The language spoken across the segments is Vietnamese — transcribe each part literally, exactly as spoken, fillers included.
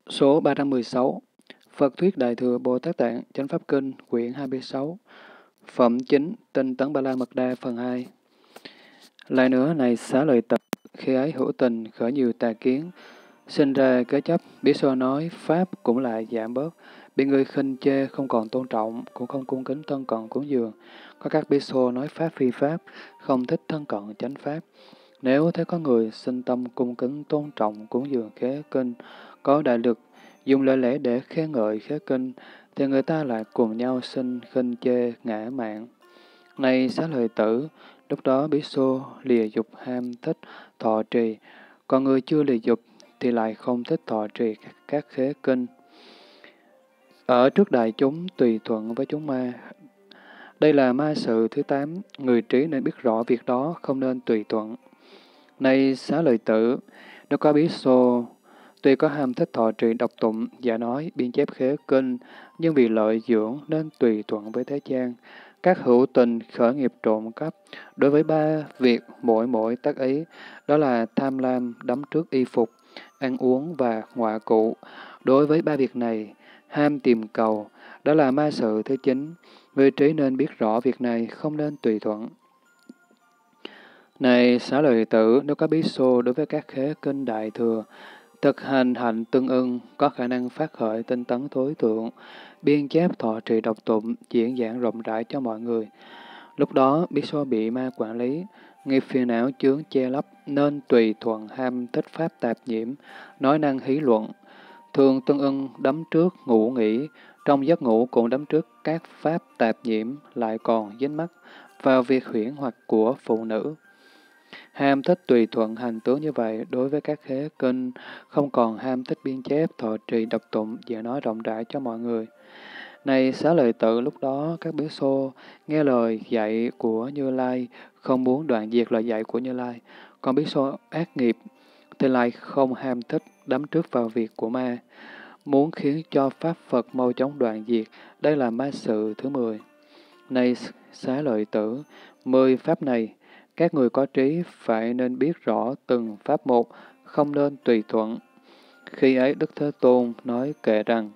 Số ba trăm mười sáu. Phật Thuyết Đại Thừa Bồ Tát Tạng Chánh Pháp Kinh quyển hai mươi sáu. Phẩm chính Tinh Tấn Ba La Mật Đa phần hai. Lại nữa này xá lợi tập, khi ấy hữu tình khởi nhiều tà kiến, sinh ra kế chấp, biết xô nói Pháp cũng lại giảm bớt, bị người khinh chê không còn tôn trọng, cũng không cung kính thân cận cúng dường. Có các bí xô nói Pháp phi Pháp, không thích thân cận chánh Pháp. Nếu thấy có người sinh tâm cung kính tôn trọng cúng dường khế kinh, có đại lực, dùng lời lẽ để khen ngợi khế kinh, thì người ta lại cùng nhau sinh khinh chê ngã mạn. Này xá lợi tử, lúc đó bí xô lìa dục ham thích thọ trì, còn người chưa lìa dục thì lại không thích thọ trì các, các khế kinh. Ở trước đại chúng tùy thuận với chúng ma. Đây là ma sự thứ tám, người trí nên biết rõ việc đó, không nên tùy thuận. Này xá lợi tử, nếu có bí xô, tuy có ham thích thọ trì đọc tụng, giả nói, biên chép khế kinh, nhưng vì lợi dưỡng nên tùy thuận với thế gian. Các hữu tình khởi nghiệp trộm cắp, đối với ba việc mỗi mỗi tác ý, đó là tham lam, đắm trước y phục, ăn uống và ngoại cụ. Đối với ba việc này, ham tìm cầu, đó là ma sự thứ chín. Người trí nên biết rõ việc này, không nên tùy thuận. Này xá lợi tử, nếu có bí xô đối với các khế kinh đại thừa, thực hành hạnh tương ưng, có khả năng phát khởi tinh tấn thối thượng, biên chép thọ trì độc tụng, diễn giảng rộng rãi cho mọi người. Lúc đó, bí xô bị ma quản lý, nghiệp phiền não chướng che lấp, nên tùy thuận ham thích pháp tạp nhiễm, nói năng hí luận. Thường tương ưng đắm trước ngủ nghỉ, trong giấc ngủ cũng đắm trước các pháp tạp nhiễm, lại còn dính mắc vào việc huyễn hoặc của phụ nữ. Ham thích tùy thuận hành tướng như vậy đối với các khế kinh, không còn ham thích biên chép, thọ trì, đọc tụng, dễ nói rộng rãi cho mọi người. Này xá lợi tử, lúc đó các bí xô nghe lời dạy của Như Lai, không muốn đoạn diệt lời dạy của Như Lai. Còn bí xô ác nghiệp thì lại không ham thích đắm trước vào việc của ma, muốn khiến cho Pháp Phật mau chóng đoạn diệt. Đây là ma sự thứ mười. Này xá lợi tử, mười pháp này, các người có trí phải nên biết rõ từng pháp một, không nên tùy thuận. Khi ấy Đức Thế Tôn nói kệ rằng,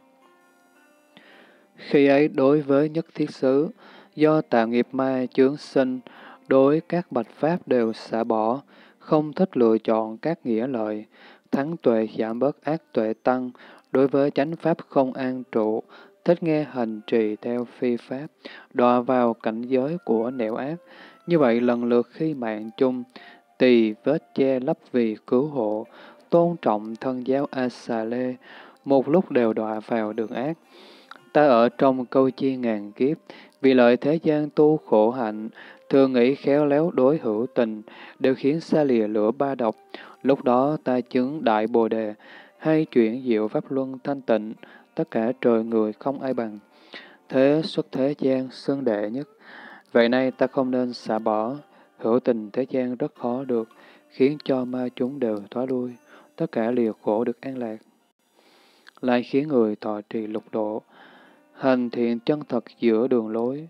khi ấy đối với nhất thiết xứ, do tạo nghiệp ma chướng sinh, đối các bạch pháp đều xả bỏ, không thích lựa chọn các nghĩa lợi, thắng tuệ giảm bớt ác tuệ tăng, đối với chánh pháp không an trụ, thích nghe hành trì theo phi pháp, đọa vào cảnh giới của nẻo ác. Như vậy lần lượt khi mạng chung, tỳ vết che lấp vì cứu hộ, tôn trọng thân giáo A-xà-lê, một lúc đều đọa vào đường ác. Ta ở trong câu chi ngàn kiếp, vì lợi thế gian tu khổ hạnh, thường nghĩ khéo léo đối hữu tình, đều khiến xa lìa lửa ba độc. Lúc đó ta chứng đại bồ đề, hay chuyển diệu pháp luân thanh tịnh, tất cả trời người không ai bằng. Thế xuất thế gian xưng đệ nhất. Vậy nay ta không nên xả bỏ, hữu tình thế gian rất khó được, khiến cho ma chúng đều thoái lui, tất cả lìa khổ được an lạc. Lại khiến người thọ trì lục độ, hành thiện chân thật giữa đường lối,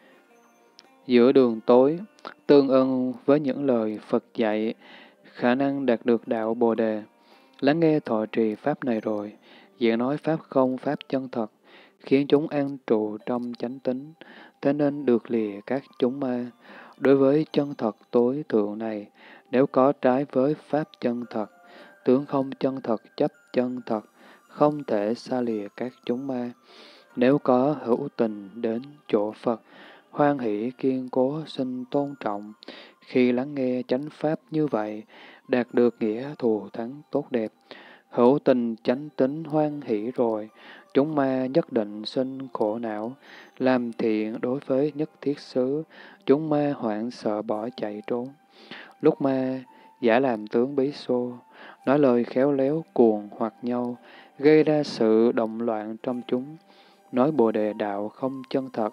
giữa đường tối, tương ưng với những lời Phật dạy, khả năng đạt được đạo Bồ Đề. Lắng nghe thọ trì Pháp này rồi, diễn nói Pháp không, Pháp chân thật, khiến chúng an trụ trong chánh tính, thế nên được lìa các chúng ma. Đối với chân thật tối thượng này, nếu có trái với Pháp chân thật, tướng không chân thật chấp chân thật, không thể xa lìa các chúng ma. Nếu có hữu tình đến chỗ Phật, hoan hỷ kiên cố xin tôn trọng, khi lắng nghe chánh pháp như vậy, đạt được nghĩa thù thắng tốt đẹp. Hữu tình chánh tính hoan hỷ rồi, chúng ma nhất định sinh khổ não, làm thiện đối với nhất thiết xứ, chúng ma hoảng sợ bỏ chạy trốn. Lúc ma giả làm tướng bí xô, nói lời khéo léo cuồng hoặc nhau, gây ra sự động loạn trong chúng, nói Bồ Đề đạo không chân thật.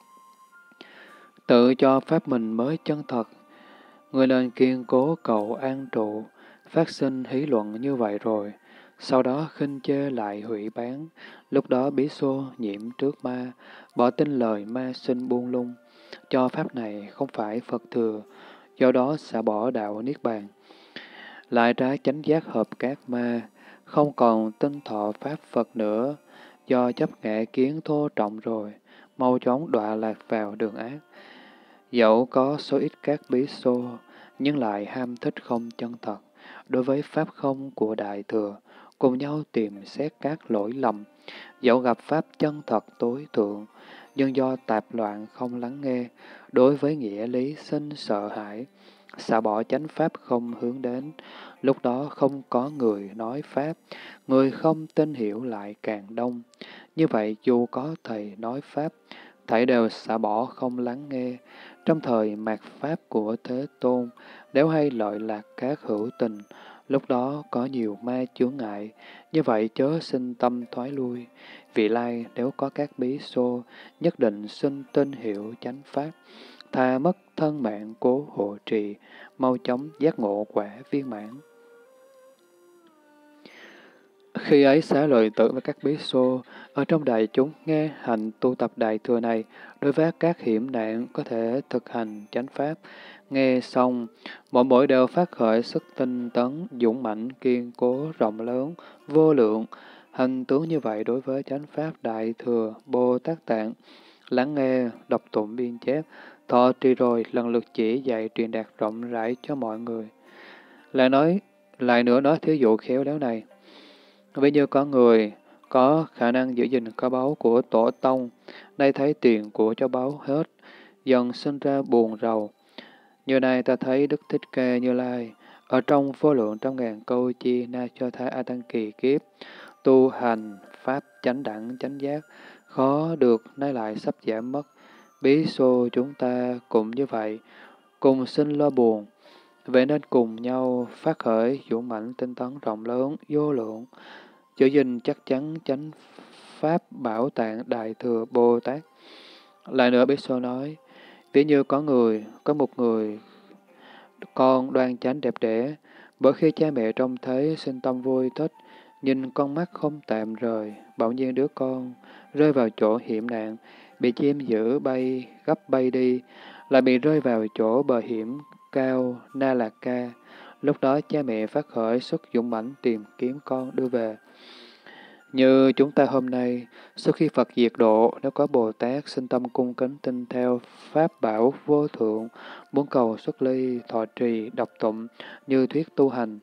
Tự cho Pháp mình mới chân thật, người nên kiên cố cầu an trụ, phát sinh hí luận như vậy rồi, sau đó khinh chê lại hủy bán, lúc đó bí xô nhiễm trước ma, bỏ tin lời ma sinh buông lung, cho Pháp này không phải Phật thừa, do đó xả bỏ đạo Niết Bàn. Lại trái chánh giác hợp các ma, không còn tin thọ Pháp Phật nữa, do chấp ngã kiến thô trọng rồi, mau chóng đọa lạc vào đường ác. Dẫu có số ít các bí xô, nhưng lại ham thích không chân thật, đối với Pháp không của Đại Thừa, cùng nhau tìm xét các lỗi lầm. Dẫu gặp Pháp chân thật tối thượng, nhưng do tạp loạn không lắng nghe, đối với nghĩa lý sinh sợ hãi, xả bỏ chánh Pháp không hướng đến, lúc đó không có người nói Pháp, người không tin hiểu lại càng đông. Như vậy dù có thầy nói Pháp, thảy đều xả bỏ không lắng nghe. Trong thời mạt Pháp của Thế Tôn, nếu hay lợi lạc các hữu tình, lúc đó có nhiều ma chướng ngại, như vậy chớ sinh tâm thoái lui. Vị lai nếu có các bí xô, nhất định xin tin hiểu chánh Pháp, thà mất thân mạng cố hộ trì, mau chóng giác ngộ quả viên mãn. Khi ấy xá lợi tử và các bí xô, ở trong đại chúng nghe hành tu tập đại thừa này, đối với các hiểm nạn có thể thực hành chánh pháp. Nghe xong, mỗi mỗi đều phát khởi sức tinh tấn, dũng mãnh, kiên cố, rộng lớn, vô lượng. Hành tướng như vậy đối với chánh pháp đại thừa, Bồ Tát Tạng, lắng nghe, đọc tụng biên chép, thọ trì rồi lần lượt chỉ dạy truyền đạt rộng rãi cho mọi người. Lại nói, lại nữa nói thí dụ khéo léo này. Ví như có người có khả năng giữ gìn kho báu của tổ tông, nay thấy tiền của cháu báu hết, dần sinh ra buồn rầu. Như này ta thấy Đức Thích Ca Như Lai, ở trong vô lượng trăm ngàn câu chi na cho thái A Tăng kỳ kiếp, tu hành, pháp chánh đẳng, chánh giác, khó được nay lại sắp giảm mất. Bí xô chúng ta cũng như vậy, cùng sinh lo buồn. Vậy nên cùng nhau phát khởi dũng mãnh tinh tấn rộng lớn, vô lượng, giữ gìn chắc chắn chánh pháp bảo tạng đại thừa Bồ Tát. Lại nữa Bí Xô nói, ví như có người, có một người con đoan chánh đẹp đẽ, bởi khi cha mẹ trông thấy sinh tâm vui thích, nhìn con mắt không tạm rời, bỗng nhiên đứa con rơi vào chỗ hiểm nạn, bị chim dữ bay, gấp bay đi, lại bị rơi vào chỗ bờ hiểm cao Na Lạc Ca. Lúc đó cha mẹ phát khởi sức dũng mãnh tìm kiếm con đưa về. Như chúng ta hôm nay, sau khi Phật diệt độ, nếu có Bồ Tát sinh tâm cung kính tin theo Pháp bảo vô thượng, muốn cầu xuất ly, thọ trì, đọc tụng, như thuyết tu hành.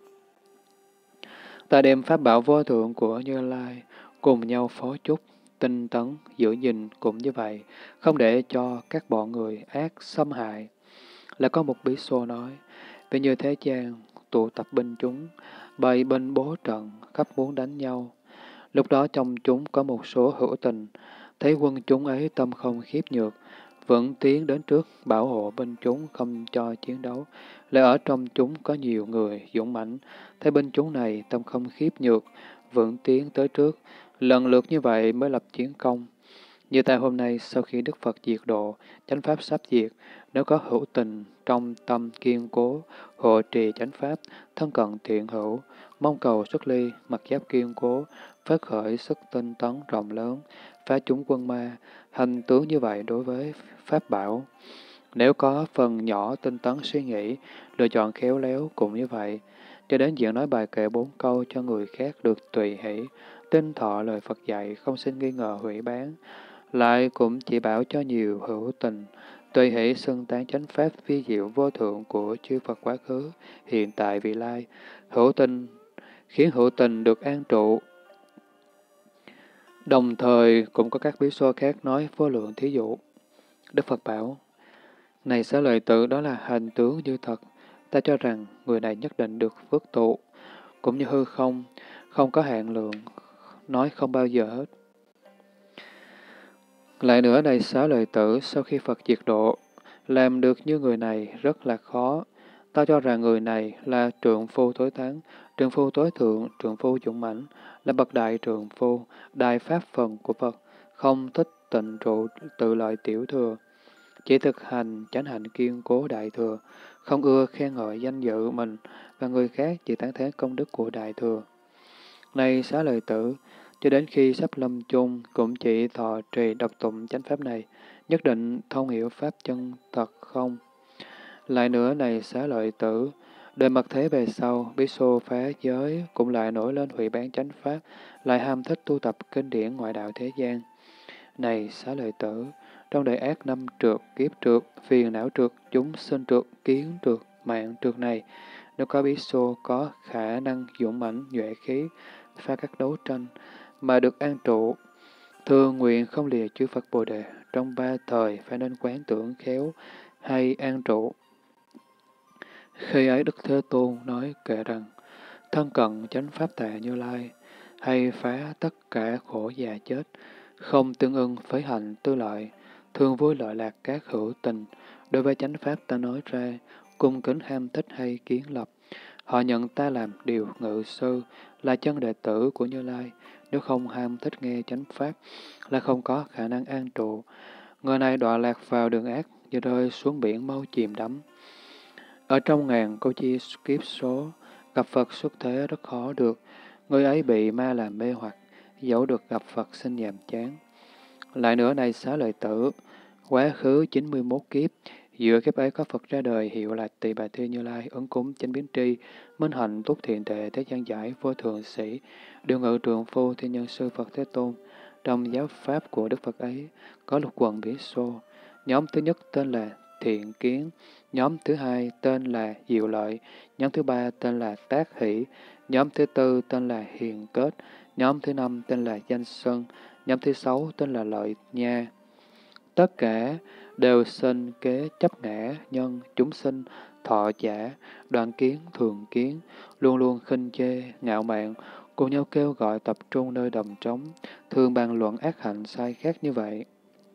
Ta đem Pháp bảo vô thượng của Như Lai, cùng nhau phó chúc, tinh tấn, giữ gìn cũng như vậy, không để cho các bọn người ác xâm hại. Là có một bí xô nói, vì như thế gian, tụ tập binh chúng, bày binh bố trận, khắp muốn đánh nhau. Lúc đó trong chúng có một số hữu tình, thấy quân chúng ấy tâm không khiếp nhược, vẫn tiến đến trước bảo hộ binh chúng không cho chiến đấu. Lại ở trong chúng có nhiều người dũng mãnh, thấy binh chúng này tâm không khiếp nhược, vẫn tiến tới trước, lần lượt như vậy mới lập chiến công. Như ta hôm nay, sau khi Đức Phật diệt độ, chánh pháp sắp diệt, nếu có hữu tình trong tâm kiên cố, hộ trì chánh pháp, thân cận thiện hữu, mong cầu xuất ly, mặc giáp kiên cố, phát khởi sức tinh tấn rộng lớn, phá chúng quân ma, hành tướng như vậy đối với Pháp bảo. Nếu có phần nhỏ tinh tấn suy nghĩ, lựa chọn khéo léo cũng như vậy, cho đến diện nói bài kệ bốn câu cho người khác được tùy hỷ, tin thọ lời Phật dạy, không sinh nghi ngờ hủy bán, lại cũng chỉ bảo cho nhiều hữu tình, tùy hỷ xưng tán chánh pháp vi diệu vô thượng của chư Phật quá khứ, hiện tại vị lai, hữu tình, khiến hữu tình được an trụ. Đồng thời cũng có các bí xô khác nói vô lượng thí dụ. Đức Phật bảo, này xá lợi tử, đó là hình tướng như thật, ta cho rằng người này nhất định được phước tụ, cũng như hư không, không có hạn lượng, nói không bao giờ hết. Lại nữa này xá lợi tử, sau khi Phật diệt độ, làm được như người này rất là khó. Ta cho rằng người này là trượng phu tối thắng, trượng phu tối thượng, trượng phu dũng mãnh, là bậc đại trượng phu, đại pháp phần của Phật, không thích tịnh trụ tự lợi tiểu thừa, chỉ thực hành chánh hạnh kiên cố đại thừa, không ưa khen ngợi danh dự mình và người khác, chỉ tán thán công đức của đại thừa. Này xá lợi tử, cho đến khi sắp lâm chung cũng chỉ thọ trì đọc tụng chánh pháp này, nhất định thông hiểu pháp chân thật không. Lại nữa này xá lợi tử, Đời mật thế về sau, bí xô phá giới cũng lại nổi lên hủy bán chánh pháp, lại ham thích tu tập kinh điển ngoại đạo thế gian. Này xá lợi tử, trong đời ác năm trượt, kiếp trượt, phiền não trượt, chúng sinh trượt, kiến trượt, mạng trượt này, nếu có bí xô có khả năng dũng mãnh, nhuệ khí, phá các đấu tranh, mà được an trụ, thường nguyện không lìa chư Phật Bồ Đề, trong ba thời phải nên quán tưởng khéo hay an trụ. Khi ấy Đức Thế Tôn nói kệ rằng, thân cận chánh pháp tà Như Lai, hay phá tất cả khổ già chết, không tương ưng với hành tư lợi, thương vui lợi lạc các hữu tình, đối với chánh pháp ta nói ra, cung kính ham thích hay kiến lập. Họ nhận ta làm điều ngự sư, là chân đệ tử của Như Lai, nếu không ham thích nghe chánh pháp, là không có khả năng an trụ. Người này đọa lạc vào đường ác, như rơi xuống biển mau chìm đắm. Ở trong ngàn câu chi kiếp số, gặp Phật xuất thế rất khó được, người ấy bị ma làm mê hoặc, dẫu được gặp Phật sinh nhàm chán. Lại nữa này xá lợi tử, quá khứ chín mươi mốt kiếp, giữa kiếp ấy có Phật ra đời hiệu là Tỳ Bà Thi Như Lai, ứng cúng chánh biến tri, minh hạnh túc thiện tệ, thế gian giải, vô thượng sĩ, điều ngự trượng phu, thiên nhân sư Phật Thế Tôn. Trong giáo pháp của Đức Phật ấy, có lục quần bí xô. Nhóm thứ nhất tên là Thiện Kiến, nhóm thứ hai tên là Diệu Lợi, nhóm thứ ba tên là Tác Hỷ, nhóm thứ tư tên là Hiền Kết, nhóm thứ năm tên là Danh Sân, nhóm thứ sáu tên là Lợi Nha. Tất cả đều sinh kế chấp ngã, nhân, chúng sinh, thọ giả, đoạn kiến, thường kiến, luôn luôn khinh chê, ngạo mạn, cùng nhau kêu gọi tập trung nơi đồng trống, thường bàn luận ác hạnh sai khác như vậy.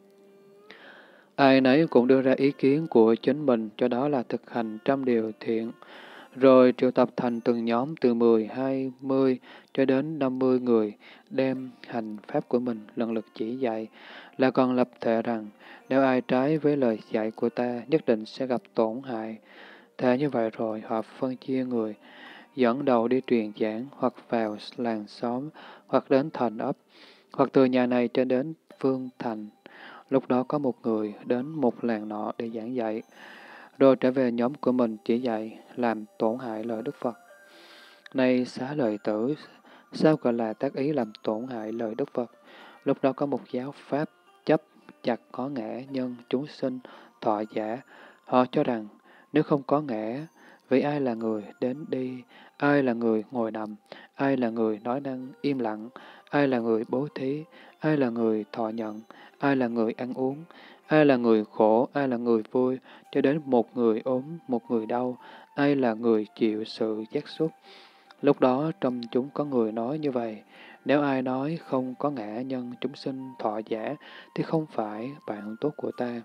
Ai nấy cũng đưa ra ý kiến của chính mình, cho đó là thực hành trăm điều thiện, rồi triệu tập thành từng nhóm từ mười, hai mươi cho đến năm mươi người, đem hành pháp của mình lần lượt chỉ dạy, là còn lập thệ rằng, nếu ai trái với lời dạy của ta, nhất định sẽ gặp tổn hại. Thệ như vậy rồi, họ phân chia người, dẫn đầu đi truyền giảng, hoặc vào làng xóm, hoặc đến thành ấp, hoặc từ nhà này cho đến phương thành. Lúc đó có một người đến một làng nọ để giảng dạy, rồi trở về nhóm của mình chỉ dạy, làm tổn hại lời Đức Phật. Này xá lợi tử, sao gọi là tác ý làm tổn hại lời Đức Phật? Lúc đó có một giáo pháp chấp chặt có ngã nhân chúng sinh thọ giả. Họ cho rằng nếu không có ngã, vì ai là người đến đi, ai là người ngồi nằm, ai là người nói năng im lặng, ai là người bố thí, ai là người thọ nhận, ai là người ăn uống, ai là người khổ, ai là người vui, cho đến một người ốm, một người đau, ai là người chịu sự giác xúc. Lúc đó trong chúng có người nói như vậy, nếu ai nói không có ngã nhân chúng sinh thọ giả, thì không phải bạn tốt của ta.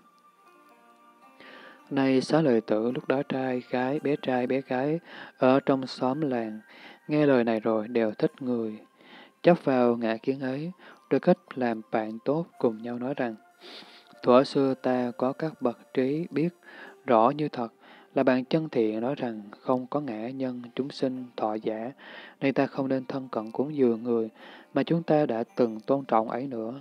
Này xá lợi tử, lúc đó trai, gái, bé trai, bé gái, ở trong xóm làng, nghe lời này rồi đều thích người, chấp vào ngã kiến ấy, rồi kết làm bạn tốt cùng nhau nói rằng, thuở xưa ta có các bậc trí biết rõ như thật, là bạn chân thiện nói rằng không có ngã nhân chúng sinh thọ giả, nên ta không nên thân cận cúng dường người mà chúng ta đã từng tôn trọng ấy nữa.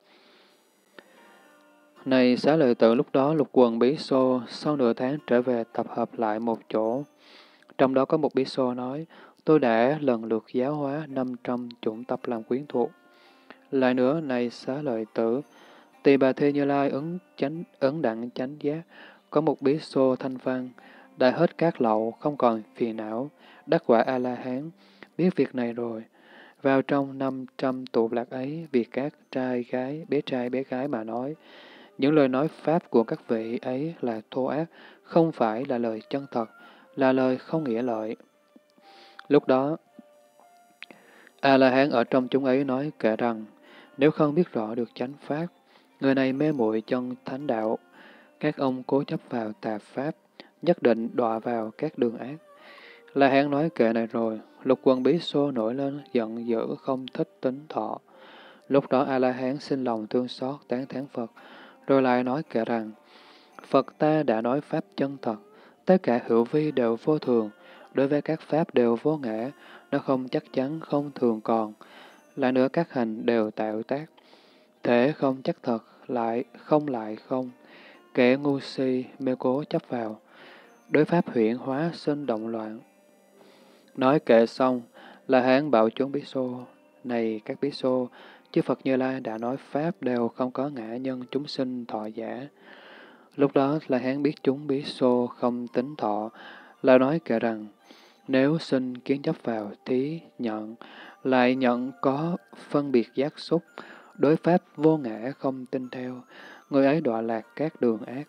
Này xá lợi tử, lúc đó lục quần bí xô sau nửa tháng trở về tập hợp lại một chỗ. Trong đó có một bí xô nói, tôi đã lần lượt giáo hóa năm trăm chủng tập làm quyến thuộc. Lại nữa, này xá lợi tử, Tỳ Bà Thi Như Lai ứng chánh ấn đặng chánh giác, có một bí xô thanh văn, đã hết các lậu, không còn phiền não, đắc quả A-la-hán, biết việc này rồi. Vào trong năm trăm tụ lạc ấy, vì các trai gái, bé trai bé gái mà nói, những lời nói pháp của các vị ấy là thô ác, không phải là lời chân thật, là lời không nghĩa lợi. Lúc đó, A-la-hán ở trong chúng ấy nói kể rằng, nếu không biết rõ được chánh pháp, người này mê muội chân thánh đạo, các ông cố chấp vào tà pháp, nhất định đọa vào các đường ác. La Hán nói kệ này rồi, lục quần bí xô nổi lên, giận dữ không thích tính thọ. Lúc đó A-la-hán xin lòng thương xót tán thán Phật, rồi lại nói kệ rằng, Phật ta đã nói pháp chân thật, tất cả hữu vi đều vô thường, đối với các pháp đều vô ngã, nó không chắc chắn, không thường còn. Lại nữa các hành đều tạo tác, thể không chắc thật, lại không lại không. Kẻ ngu si mê cố chấp vào, đối pháp huyễn hóa sinh động loạn. Nói kệ xong, La Hán bảo chúng Bí Xô, này các Bí Xô, chư Phật Như Lai đã nói pháp đều không có ngã nhân chúng sinh thọ giả. Lúc đó La Hán biết chúng Bí Xô không tính thọ, là nói kệ rằng, nếu sinh kiến chấp vào thí nhận, lại nhận có phân biệt giác xúc, đối pháp vô ngã không tin theo, người ấy đọa lạc các đường ác.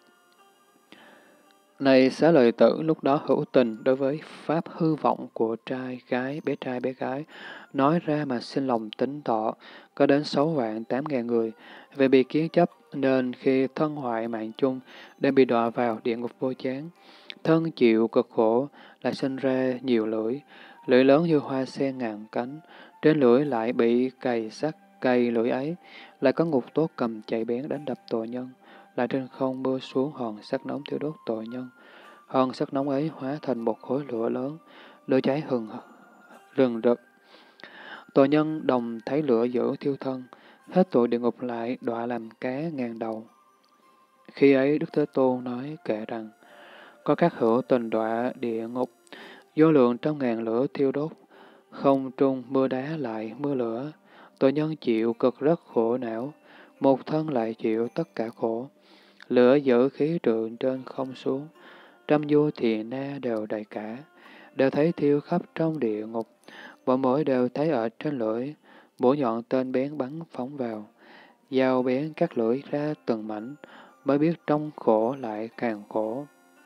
Này xá lợi tử, lúc đó hữu tình đối với pháp hư vọng của trai, gái, bé trai, bé gái, nói ra mà sinh lòng tính thọ, có đến sáu vạn tám ngàn người. Về bị kiến chấp, nên khi thân hoại mạng chung, đem bị đọa vào địa ngục vô chán. Thân chịu cực khổ, lại sinh ra nhiều lưỡi, lưỡi lớn như hoa sen ngàn cánh, trên lưỡi lại bị cày sắt, cày lưỡi ấy, lại có ngục tốt cầm chạy bén đánh đập tội nhân, lại trên không mưa xuống hòn sắt nóng thiêu đốt tội nhân. Hòn sắt nóng ấy hóa thành một khối lửa lớn, lửa cháy hừng rừng rực. Tội nhân đồng thấy lửa dữ thiêu thân, hết tội địa ngục lại đọa làm cá ngàn đầu. Khi ấy Đức Thế Tôn nói kệ rằng, có các hữu tình đọa địa ngục, vô lượng trăm ngàn lửa thiêu đốt, không trung mưa đá lại mưa lửa, tội nhân chịu cực rất khổ não, một thân lại chịu tất cả khổ. Lửa giữ khí trượng trên không xuống, trăm vua thiện na đều đầy cả, đều thấy thiêu khắp trong địa ngục, mỗi mỗi đều thấy ở trên lưỡi, mũi nhọn tên bén bắn phóng vào, dao bén cắt lưỡi ra từng mảnh, mới biết trong khổ lại càng khổ.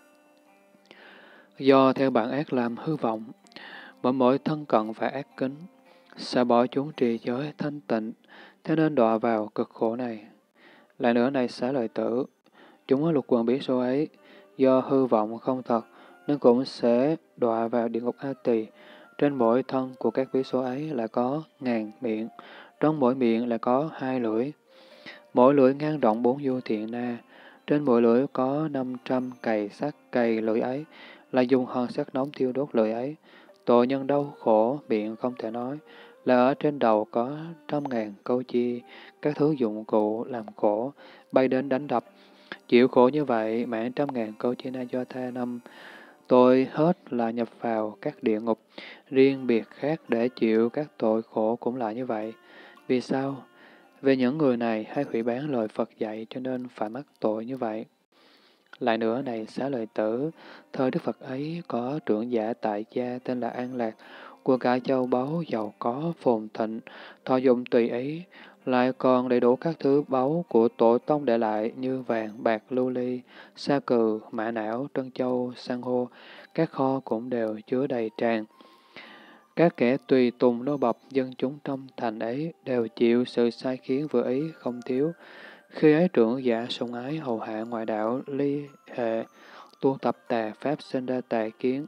Do theo bản ác làm hư vọng, mỗi mỗi thân cận và ác kính, sẽ bỏ chúng trì giới thanh tịnh, thế nên đọa vào cực khổ này. Lại nữa này xá lợi tử, chúng ở lục quần Bí Xô ấy, do hư vọng không thật, nên cũng sẽ đọa vào địa ngục A Tỳ. Trên mỗi thân của các Bí Xô ấy là có ngàn miệng, trong mỗi miệng là có hai lưỡi. Mỗi lưỡi ngang rộng bốn du thiện na, trên mỗi lưỡi có năm trăm cày sắt, cày lưỡi ấy, là dùng hòn sắt nóng thiêu đốt lưỡi ấy. Tội nhân đau khổ, miệng không thể nói, là ở trên đầu có trăm ngàn câu chi, các thứ dụng cụ làm khổ, bay đến đánh đập. Chịu khổ như vậy, mạng trăm ngàn câu chi na do tha năm, tôi hết là nhập vào các địa ngục, riêng biệt khác để chịu các tội khổ cũng là như vậy. Vì sao? Vì những người này hay hủy bán lời Phật dạy cho nên phải mắc tội như vậy. Lại nữa này xá lợi tử, thời Đức Phật ấy có trưởng giả tại gia tên là An Lạc, của cải châu báu giàu có phồn thịnh, thọ dụng tùy ý, lại còn đầy đủ các thứ báu của tổ tông để lại như vàng, bạc, lưu ly, sa cừ, mã não, trân châu, san hô, các kho cũng đều chứa đầy tràn. Các kẻ tùy tùng nô bộc dân chúng trong thành ấy đều chịu sự sai khiến vừa ý không thiếu. Khi ấy trưởng giả sùng ái hầu hạ ngoại đạo ly hệ, tu tập tà pháp sinh ra tà kiến.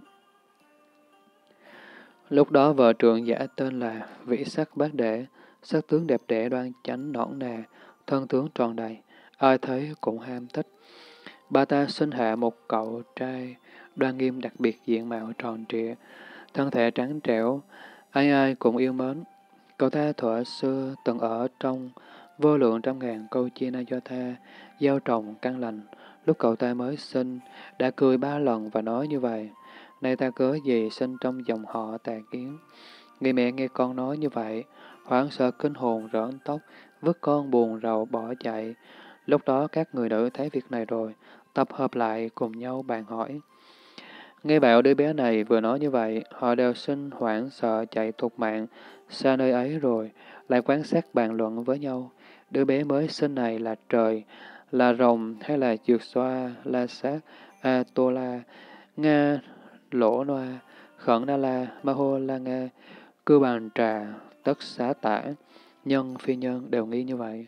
Lúc đó vợ trưởng giả tên là Vĩ Sắc Bát Đệ, sắc tướng đẹp đẽ đoan chánh nõn nà, thân tướng tròn đầy, ai thấy cũng ham thích. Bà ta sinh hạ một cậu trai, đoan nghiêm đặc biệt diện mạo tròn trịa, thân thể trắng trẻo, ai ai cũng yêu mến. Cậu ta thuở xưa từng ở trong vô lượng trăm ngàn câu chia na do tha, gieo trồng căn lành. Lúc cậu ta mới sinh, đã cười ba lần và nói như vậy, nay ta cớ gì sinh trong dòng họ tà kiến. Người mẹ nghe con nói như vậy, hoảng sợ kinh hồn rỡn tóc, vứt con buồn rầu bỏ chạy. Lúc đó các người nữ thấy việc này rồi, tập hợp lại cùng nhau bàn hỏi. Nghe bảo đứa bé này vừa nói như vậy, họ đều sinh hoảng sợ chạy thục mạng, xa nơi ấy rồi, lại quan sát bàn luận với nhau. Đứa bé mới sinh này là trời, là rồng hay là dược xoa, la sát, a tô la, nga, lỗ noa, khẩn na la, ma hô la nga, cư bàn trà, tất xá tả, nhân phi nhân đều nghi như vậy.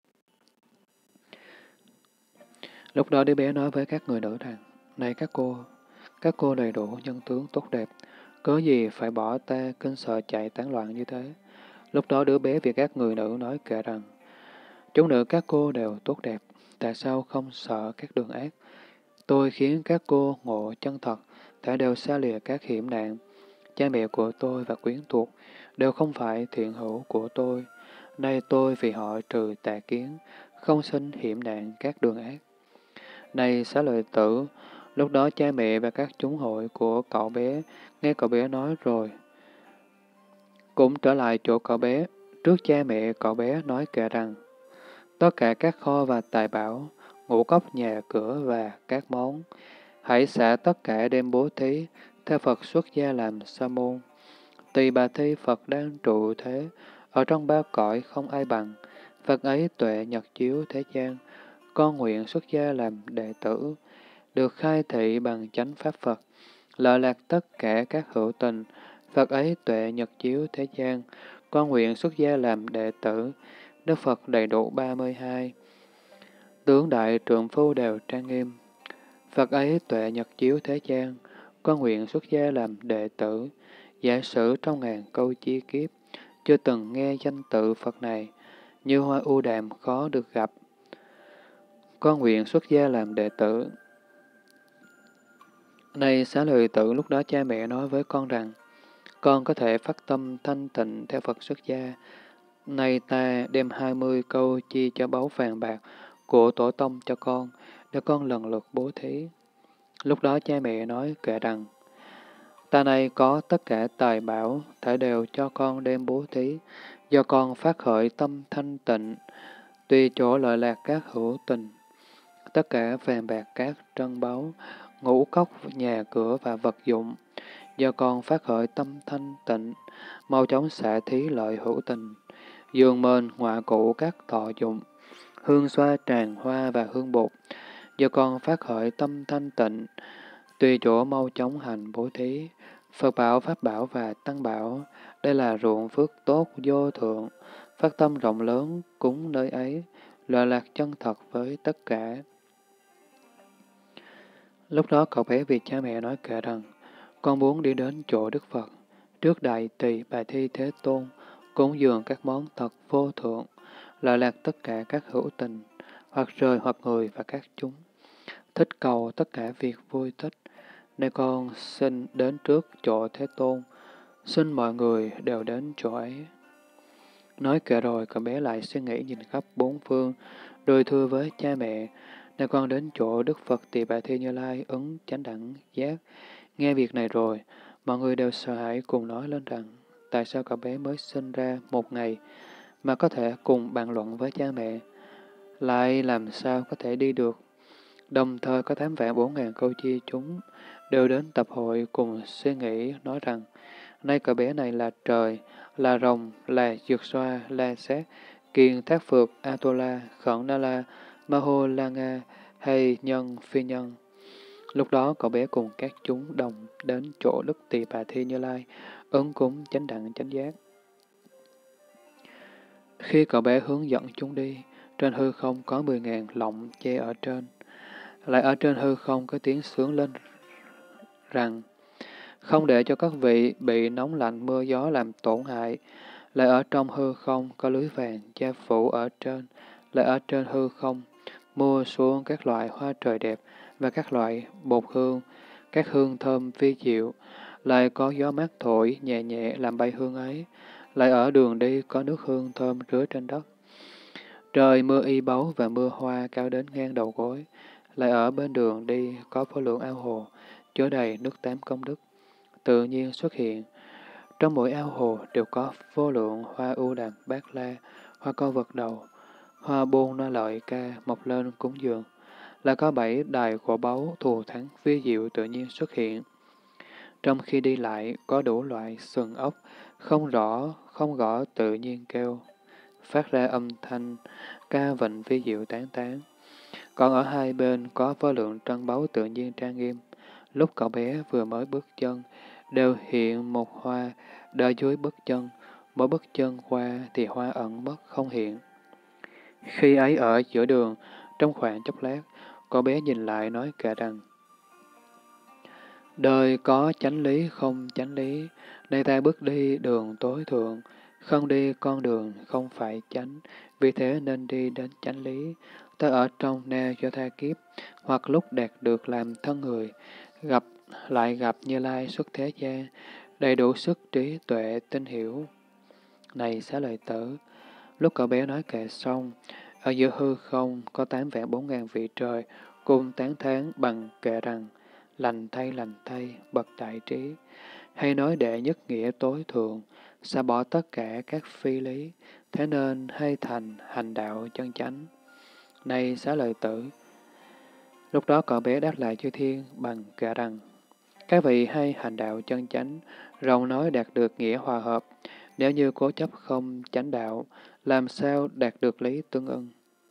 Lúc đó đứa bé nói với các người nữ rằng, này các cô, các cô đầy đủ nhân tướng tốt đẹp, cớ gì phải bỏ ta kinh sợ chạy tán loạn như thế. Lúc đó đứa bé vì các người nữ nói kể rằng, chúng nữ các cô đều tốt đẹp, tại sao không sợ các đường ác? Tôi khiến các cô ngộ chân thật, thể đều xa lìa các hiểm nạn. Cha mẹ của tôi và quyến thuộc đều không phải thiện hữu của tôi. Nay tôi vì họ trừ tà kiến, không sinh hiểm nạn các đường ác. Này xá lợi tử, Lúc đó cha mẹ và các chúng hội của cậu bé nghe cậu bé nói rồi cũng trở lại chỗ cậu bé. Trước cha mẹ cậu bé nói kể rằng tất cả các kho và tài bảo, ngũ cốc nhà cửa và các món, hãy xả tất cả đem bố thí, theo Phật xuất gia làm sa môn. Tỳ Bà Thi Phật đang trụ thế, ở trong ba cõi không ai bằng. Phật ấy tuệ nhật chiếu thế gian, con nguyện xuất gia làm đệ tử, được khai thị bằng chánh pháp Phật, lợi lạc tất cả các hữu tình. Phật ấy tuệ nhật chiếu thế gian, con nguyện xuất gia làm đệ tử, Đức Phật đầy đủ ba mươi hai. Tướng đại trượng phu đều trang nghiêm. Phật ấy tuệ nhật chiếu thế gian, con nguyện xuất gia làm đệ tử. Giả sử trong ngàn câu chi kiếp, chưa từng nghe danh tự Phật này, như hoa ưu đàm khó được gặp. Con nguyện xuất gia làm đệ tử. Này xá lợi tử, lúc đó cha mẹ nói với con rằng, con có thể phát tâm thanh tịnh theo Phật xuất gia. Nay ta đem hai mươi câu chi cho báu vàng bạc của tổ tông cho con, để con lần lượt bố thí. Lúc đó cha mẹ nói kệ rằng, ta này có tất cả tài bảo, thể đều cho con đem bố thí, do con phát khởi tâm thanh tịnh, tùy chỗ lợi lạc các hữu tình, tất cả vàng bạc các trân báu, ngũ cốc, nhà cửa và vật dụng, do con phát khởi tâm thanh tịnh, mau chóng xả thí lợi hữu tình, giường mền, ngoại cụ các thọ dụng, hương xoa, tràng hoa và hương bột, do con phát khởi tâm thanh tịnh, tùy chỗ mau chóng hành bố thí, Phật bảo, Pháp bảo và Tăng bảo, đây là ruộng phước tốt vô thượng, phát tâm rộng lớn cúng nơi ấy, lợi lạc chân thật với tất cả. Lúc đó cậu bé vì cha mẹ nói kệ rằng, con muốn đi đến chỗ Đức Phật, trước Đại Tỳ Bà Thi Thế Tôn, cúng dường các món thật vô thượng, lợi lạc tất cả các hữu tình, hoặc rời hoặc người và các chúng, thích cầu tất cả việc vui thích. Nên con xin đến trước chỗ Thế Tôn, xin mọi người đều đến chỗ ấy. Nói kệ rồi, cậu bé lại suy nghĩ nhìn khắp bốn phương, rồi thưa với cha mẹ, nên con đến chỗ Đức Phật Tỳ Bà Thi Như Lai ứng chánh đẳng giác. Nghe việc này rồi, mọi người đều sợ hãi cùng nói lên rằng, tại sao cậu bé mới sinh ra một ngày mà có thể cùng bàn luận với cha mẹ, lại làm sao có thể đi được. Đồng thời có tám vạn bốn ngàn câu chi chúng đều đến tập hội cùng suy nghĩ nói rằng, nay cậu bé này là trời, là rồng, là dược xoa, là sát, kiền thác phược, Atola, khẩn na la, ma hô la nga, hay nhân phi nhân. Lúc đó cậu bé cùng các chúng đồng đến chỗ Đức Tỳ Bà Thi Như Lai, ứng cúng chánh đẳng chánh giác. Khi cậu bé hướng dẫn chúng đi, trên hư không có mười ngàn lọng che ở trên. Lại ở trên hư không có tiếng sướng lên rằng, không để cho các vị bị nóng lạnh mưa gió làm tổn hại. Lại ở trong hư không có lưới vàng che phủ ở trên. Lại ở trên hư không mua xuống các loại hoa trời đẹp và các loại bột hương, các hương thơm vi diệu. Lại có gió mát thổi nhẹ nhẹ làm bay hương ấy. Lại ở đường đi có nước hương thơm rưới trên đất. Trời mưa y báu và mưa hoa cao đến ngang đầu gối. Lại ở bên đường đi có vô lượng ao hồ, chứa đầy nước tám công đức, tự nhiên xuất hiện. Trong mỗi ao hồ đều có vô lượng hoa ưu đàm bát la, hoa câu vật đầu, hoa bôn na lợi ca mọc lên cúng dường. Lại có bảy đài của báu thù thắng vi diệu tự nhiên xuất hiện. Trong khi đi lại có đủ loại sừng ốc, không rõ, không gõ tự nhiên kêu, phát ra âm thanh ca vịnh vi diệu tán tán. Còn ở hai bên có vô lượng trân báu tự nhiên trang nghiêm. Lúc cậu bé vừa mới bước chân, đều hiện một hoa, đợi dưới bước chân, mỗi bước chân qua thì hoa ẩn mất không hiện. Khi ấy ở giữa đường, trong khoảng chốc lát, cậu bé nhìn lại nói kệ rằng, đời có chánh lý không chánh lý, nay ta bước đi đường tối thượng, không đi con đường không phải chánh, vì thế nên đi đến chánh lý. Ta ở trong na cho tha kiếp, hoặc lúc đạt được làm thân người, gặp lại gặp Như Lai xuất thế gian, đầy đủ sức trí tuệ tinh hiểu. Này xá lợi tử, lúc cậu bé nói kệ xong, ở giữa hư không có tám vạn bốn ngàn vị trời cùng tán thán bằng kệ rằng, lành thay lành thay, bậc đại trí, hay nói đệ nhất nghĩa tối thượng, xả bỏ tất cả các phi lý, thế nên hay thành hành đạo chân chánh. Này Xá Lợi Tử, lúc đó cậu bé đáp lại chư thiên bằng cả rằng, các vị hay hành đạo chân chánh, rộng nói đạt được nghĩa hòa hợp, nếu như cố chấp không chánh đạo, làm sao đạt được lý tương ưng.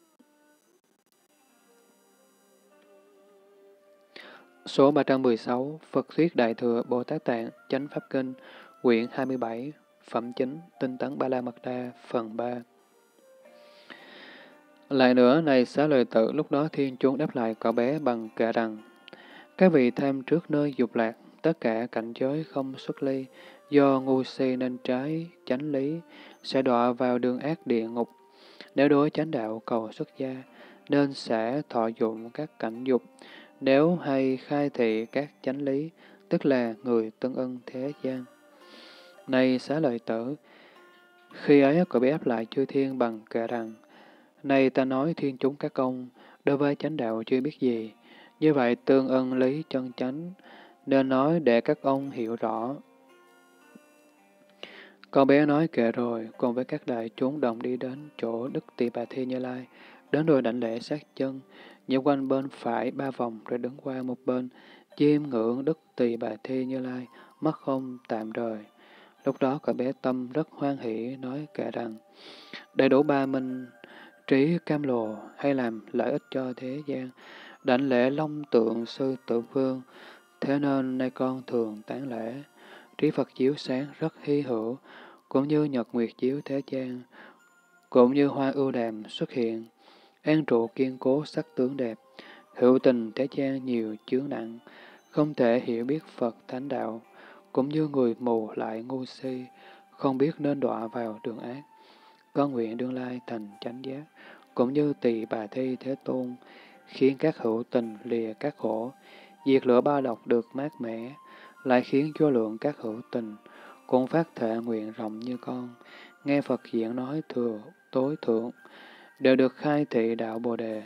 Số ba trăm mười sáu, Phật Thuyết Đại Thừa Bồ Tát Tạng Chánh Pháp Kinh, quyển hai mươi bảy, Phẩm Chính, Tinh tấn Ba La Mật Đa, phần ba. Lại nữa, này Xá Lợi Tử, lúc đó thiên chúng đáp lại cậu bé bằng kệ rằng, các vị tham trước nơi dục lạc, tất cả cảnh giới không xuất ly, do ngu si nên trái chánh lý, sẽ đọa vào đường ác địa ngục. Nếu đối chánh đạo cầu xuất gia, nên sẽ thọ dụng các cảnh dục. Nếu hay khai thị các chánh lý, tức là người tương ưng thế gian. Này Xá Lợi Tử, khi ấy cậu bé đáp lại chư thiên bằng kệ rằng, này ta nói thiên chúng các công, đối với chánh đạo chưa biết gì, như vậy tương ưng lý chân chánh, nên nói để các ông hiểu rõ. Con bé nói kệ rồi, cùng với các đại chúng đồng đi đến chỗ Đức Tỳ Bà Thi Như Lai, đến rồi đảnh lễ sát chân, nhảy quanh bên phải ba vòng rồi đứng qua một bên, chiêm ngưỡng Đức Tỳ Bà Thi Như Lai, mắt không tạm rời. Lúc đó cậu bé tâm rất hoan hỷ, nói kệ rằng, đầy đủ ba minh, trí cam lồ, hay làm lợi ích cho thế gian, đảnh lễ long tượng sư tử vương, thế nên nay con thường tán lễ. Trí Phật chiếu sáng rất hy hữu, cũng như nhật nguyệt chiếu thế gian, cũng như hoa ưu đàm xuất hiện, an trụ kiên cố sắc tướng đẹp, hữu tình thế gian nhiều chướng nặng, không thể hiểu biết Phật thánh đạo, cũng như người mù lại ngu si, không biết nên đọa vào đường ác. Con nguyện đương lai thành chánh giác, cũng như Tỳ Bà Thi Thế Tôn, khiến các hữu tình lìa các khổ, diệt lửa ba độc được mát mẻ, lại khiến vô lượng các hữu tình cũng phát thệ nguyện rộng như con, nghe Phật diễn nói thừa tối thượng, đều được khai thị đạo Bồ Đề.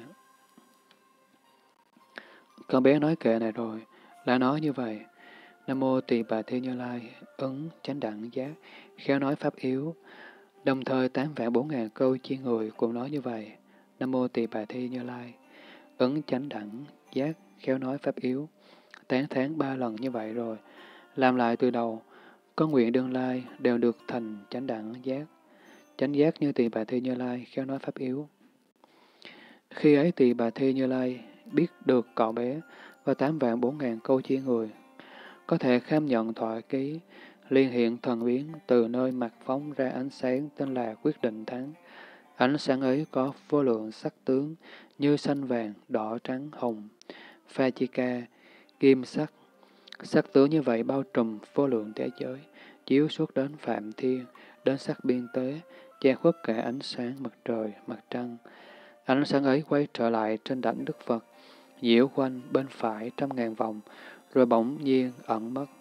Con bé nói kệ này rồi, lại nói như vậy, Nam Mô Tỳ Bà Thi Như Lai, ứng chánh đẳng giác, khéo nói pháp yếu, đồng thời tám vạn bốn ngàn câu chi người cũng nói như vậy. Nam Mô Tỳ Bà Thi Như Lai, ứng chánh đẳng giác, khéo nói pháp yếu, tán thán ba lần như vậy rồi, làm lại từ đầu, có nguyện đương lai đều được thành chánh đẳng giác. Chánh giác như Tỳ Bà Thi Như Lai, khéo nói pháp yếu. Khi ấy Tỳ Bà Thi Như Lai biết được cậu bé và tám vạn bốn ngàn câu chi người, có thể kham nhận thoại ký, liên hiện thần biến từ nơi mặt phóng ra ánh sáng tên là quyết định thắng. Ánh sáng ấy có vô lượng sắc tướng như xanh vàng, đỏ trắng, hồng, pha chi ca, kim sắc. Sắc tướng như vậy bao trùm vô lượng thế giới, chiếu suốt đến phạm thiên, đến sắc biên tế, che khuất cả ánh sáng mặt trời, mặt trăng. Ánh sáng ấy quay trở lại trên đảnh Đức Phật, nhiễu quanh bên phải trăm ngàn vòng, rồi bỗng nhiên ẩn mất.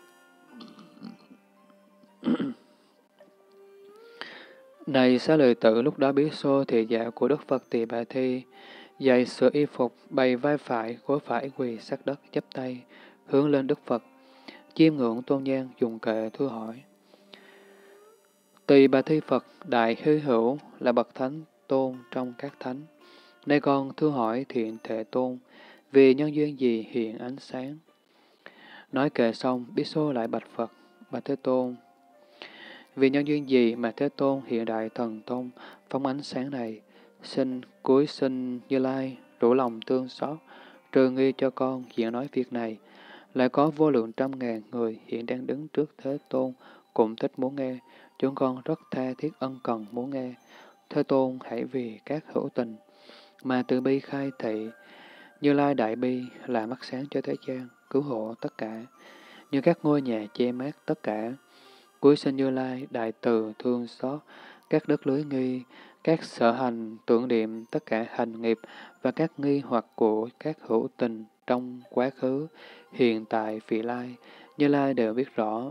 Này Xá Lợi Tử, lúc đó bí xô thị dạ của Đức Phật Tỳ Bà Thi, dày sửa y phục, bày vai phải, gối phải quỳ sát đất, chắp tay, hướng lên Đức Phật, chiêm ngưỡng tôn nhang, dùng kệ thưa hỏi. Tỳ Bà Thi Phật, đại hư hữu, là bậc thánh tôn trong các thánh. Nay con thưa hỏi thiện Thệ Tôn, vì nhân duyên gì hiện ánh sáng? Nói kệ xong, bí xô lại bạch Phật, bạch Thế Tôn. Vì nhân duyên gì mà Thế Tôn hiện đại thần tôn phóng ánh sáng này, xin cuối sinh Như Lai, rủ lòng tương xót, trừ nghi cho con hiện nói việc này. Lại có vô lượng trăm ngàn người hiện đang đứng trước Thế Tôn, cũng thích muốn nghe, chúng con rất tha thiết ân cần muốn nghe. Thế Tôn hãy vì các hữu tình, mà từ bi khai thị, Như Lai đại bi là mắt sáng cho thế gian, cứu hộ tất cả, như các ngôi nhà che mát tất cả. Cuối sinh Như Lai đại từ thương xót, các đất lưới nghi, các sở hành tưởng niệm, tất cả hành nghiệp và các nghi hoặc của các hữu tình trong quá khứ, hiện tại, vị lai, Như Lai đều biết rõ.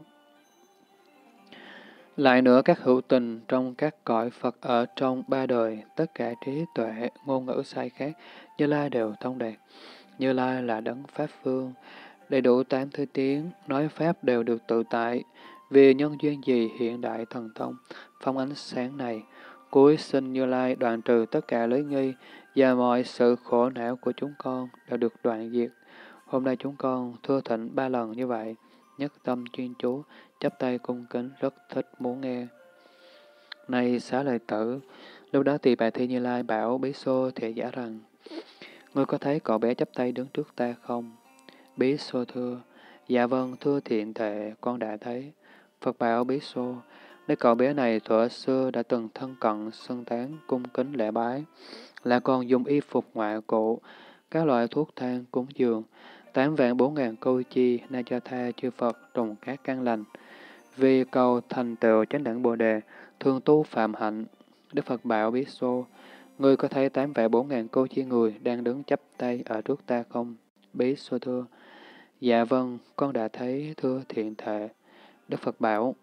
Lại nữa các hữu tình trong các cõi Phật ở trong ba đời, tất cả trí tuệ, ngôn ngữ sai khác, Như Lai đều thông đạt. Như Lai là đấng Pháp Vương, đầy đủ tám thứ tiếng, nói Pháp đều được tự tại. Vì nhân duyên gì hiện đại thần thông, phong ánh sáng này, cuối sinh Như Lai đoạn trừ tất cả lưới nghi, và mọi sự khổ não của chúng con đã được đoạn diệt. Hôm nay chúng con thưa thịnh ba lần như vậy, nhất tâm chuyên chú, chắp tay cung kính, rất thích muốn nghe. Này Xá Lợi Tử, lúc đó Tỳ Bà Thi Như Lai bảo Bí Xô Thị Giả rằng, ngươi có thấy cậu bé chắp tay đứng trước ta không? Bí Xô thưa, dạ vâng, thưa thiện thệ, con đã thấy. Phật bảo Bí Xô, nếu cậu bé này thuở xưa đã từng thân cận, xưng tán, cung kính lễ bái, là còn dùng y phục ngoại cụ, các loại thuốc thang cúng dường, tám vạn bốn ngàn câu chi, na cho tha chư Phật trùng các căn lành, vì cầu thành tựu chánh đẳng Bồ Đề, thường tu phạm hạnh. Đức Phật bảo Bí Xô, ngươi có thấy tám vạn bốn ngàn câu chi người đang đứng chắp tay ở trước ta không? Bí Xô thưa, dạ vâng, con đã thấy, thưa thiện thệ. Đức Phật bảo,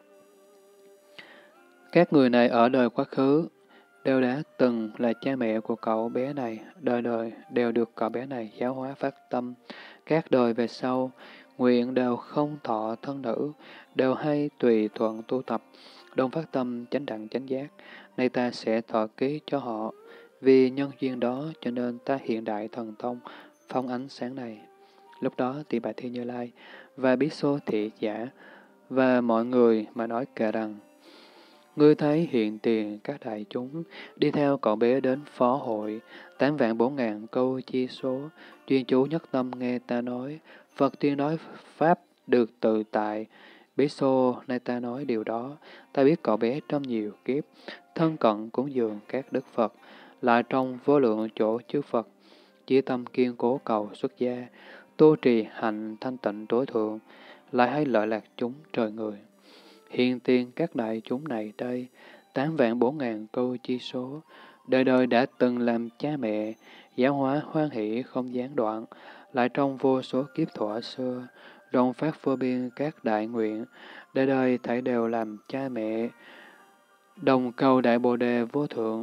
các người này ở đời quá khứ đều đã từng là cha mẹ của cậu bé này, đời đời đều được cậu bé này giáo hóa phát tâm. Các đời về sau, nguyện đều không thọ thân nữ, đều hay tùy thuận tu tập, đồng phát tâm chánh đẳng chánh giác. Nay ta sẽ thọ ký cho họ, vì nhân duyên đó cho nên ta hiện đại thần thông, phong ánh sáng này. Lúc đó Tỳ Bà Thi Như Lai và Bí Xô Thị Giả và mọi người mà nói kệ rằng, ngươi thấy hiện tiền các đại chúng đi theo cậu bé đến phó hội, tám vạn bốn ngàn câu chi số, chuyên chú nhất tâm nghe ta nói, Phật tuyên nói Pháp được tự tại. Bí Xô, nay ta nói điều đó, ta biết cậu bé trong nhiều kiếp, thân cận cúng dường các đức Phật, lại trong vô lượng chỗ chư Phật, chí tâm kiên cố cầu xuất gia, tu trì hạnh thanh tịnh tối thượng, lại hay lợi lạc chúng trời người. Hiện tiền các đại chúng này đây, tám vạn bốn ngàn câu chi số, đời đời đã từng làm cha mẹ, giáo hóa hoan hỷ không gián đoạn, lại trong vô số kiếp thuở xưa, rộng phát vô biên các đại nguyện, đời đời thảy đều làm cha mẹ, đồng cầu đại bồ đề vô thượng.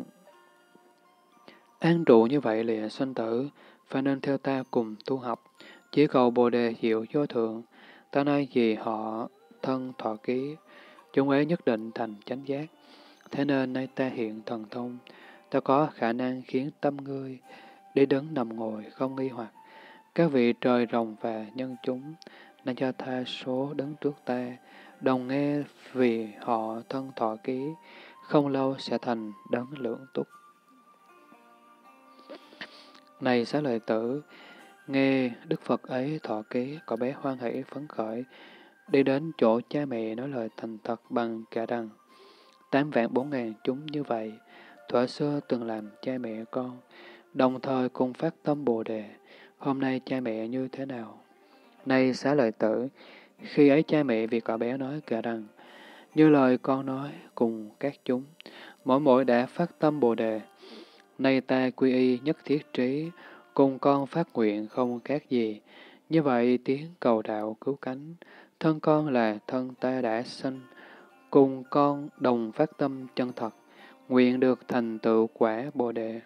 An trụ như vậy lìa sinh tử, phải nên theo ta cùng tu học, chỉ cầu bồ đề diệu vô thượng, ta nay vì họ thân thọ ký, chúng ấy nhất định thành chánh giác. Thế nên nay ta hiện thần thông, ta có khả năng khiến tâm ngươi đi đứng nằm ngồi không nghi hoặc. Các vị trời rồng và nhân chúng, nay cho tha số đứng trước ta, đồng nghe vì họ thân thọ ký, không lâu sẽ thành đấng lưỡng túc. Này Xá Lợi Tử, nghe Đức Phật ấy thọ ký, cậu bé hoan hỷ phấn khởi, đi đến chỗ cha mẹ nói lời thành thật bằng cả rằng, tám vạn bốn ngàn chúng như vậy, thuở xưa từng làm cha mẹ con, đồng thời cùng phát tâm Bồ Đề, hôm nay cha mẹ như thế nào? Này Xá Lợi Tử, khi ấy cha mẹ vì cậu bé nói cả rằng, như lời con nói cùng các chúng, mỗi mỗi đã phát tâm Bồ Đề, nay ta quy y nhất thiết trí, cùng con phát nguyện không khác gì, như vậy tiếng cầu đạo cứu cánh, thân con là thân ta đã sinh, cùng con đồng phát tâm chân thật, nguyện được thành tựu quả Bồ Đề.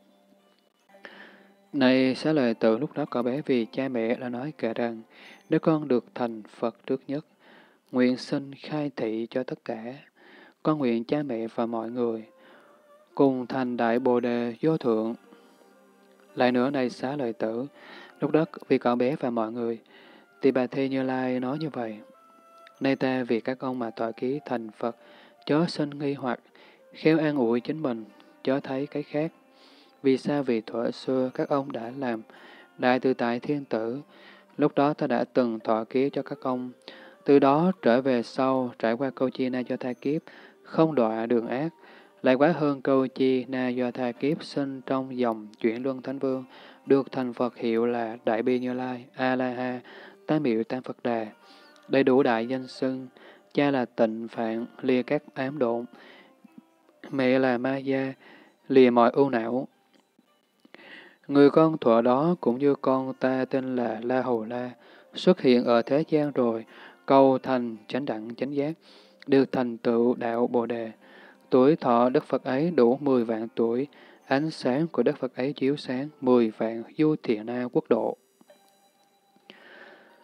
Này Xá Lợi Tử, lúc đó cậu bé vì cha mẹ đã nói kể rằng, nếu con được thành Phật trước nhất, nguyện xin khai thị cho tất cả, con nguyện cha mẹ và mọi người, cùng thành Đại Bồ Đề vô thượng. Lại nữa này Xá Lợi Tử, lúc đó vì cậu bé và mọi người, Tỳ Bà Thi Như Lai nói như vậy, nay ta vì các ông mà tọa ký thành Phật, chớ sinh nghi hoặc, khéo an ủi chính mình, chớ thấy cái khác. Vì sao? Vì thuở xưa các ông đã làm đại tự tại thiên tử, lúc đó ta đã từng tọa ký cho các ông, từ đó trở về sau trải qua câu chi na do tha kiếp, không đọa đường ác, lại quá hơn câu chi na do tha kiếp sinh trong dòng chuyển luân thánh vương, được thành Phật hiệu là Đại Bi Như Lai, A-la-ha, Tam Miệu Tam Phật Đà, đầy đủ đại danh xưng, cha là Tịnh Phạn, lìa các ám độn, mẹ là Ma Gia, lìa mọi ưu não. Người con thuở đó cũng như con ta tên là La Hầu La, xuất hiện ở thế gian rồi, cầu thành chánh đẳng chánh giác, được thành tựu đạo Bồ Đề. Tuổi thọ Đức Phật ấy đủ mười vạn tuổi, ánh sáng của Đức Phật ấy chiếu sáng mười vạn du thiện na quốc độ.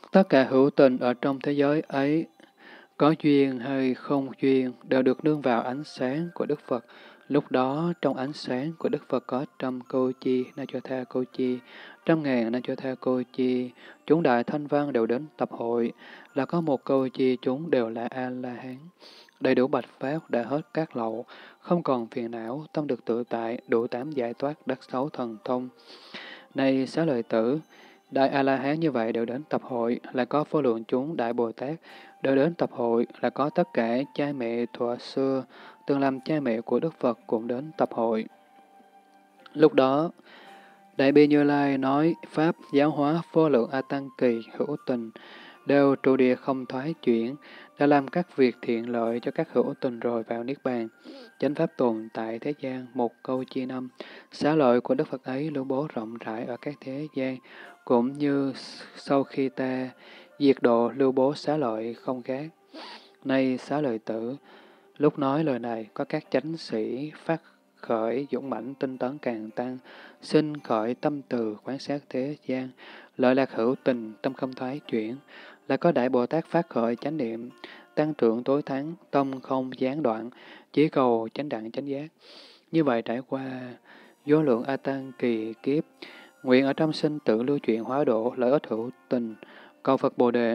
Tất cả hữu tình ở trong thế giới ấy, có duyên hay không duyên, đều được nương vào ánh sáng của Đức Phật. Lúc đó, trong ánh sáng của Đức Phật có trăm cô chi, na cho tha cô chi, trăm ngàn na cho tha cô chi, chúng đại thanh văn đều đến tập hội, là có một cô chi chúng đều là A-la-hán. Đầy đủ bạch pháp đã hết các lậu, không còn phiền não, tâm được tự tại, đủ tám giải thoát, đắc sáu thần thông. Này xá lợi tử, đại A-la-hán như vậy đều đến tập hội, là có vô lượng chúng đại Bồ Tát, đều đến tập hội, là có tất cả cha mẹ thuở xưa, từng làm cha mẹ của Đức Phật cũng đến tập hội. Lúc đó, Đại Bi Như Lai nói Pháp giáo hóa vô lượng A Tăng Kỳ hữu tình, đều trụ địa không thoái chuyển, đã làm các việc thiện lợi cho các hữu tình rồi vào Niết Bàn. Chánh Pháp tồn tại thế gian, một câu chia năm, xá lợi của Đức Phật ấy lưu bố rộng rãi ở các thế gian, cũng như sau khi ta diệt độ lưu bố xá lợi không khác. Nay xá lợi tử, lúc nói lời này, có các chánh sĩ phát khởi dũng mãnh tinh tấn càng tăng, sinh khởi tâm từ quán sát thế gian, lợi lạc hữu tình, tâm không thoái chuyển, là có Đại Bồ Tát phát khởi chánh niệm, tăng trưởng tối thắng, tâm không gián đoạn, chỉ cầu chánh đẳng chánh giác. Như vậy trải qua vô lượng A Tăng kỳ kiếp, nguyện ở trong sinh tử lưu chuyển hóa độ, lợi ích hữu tình, cầu Phật Bồ Đề.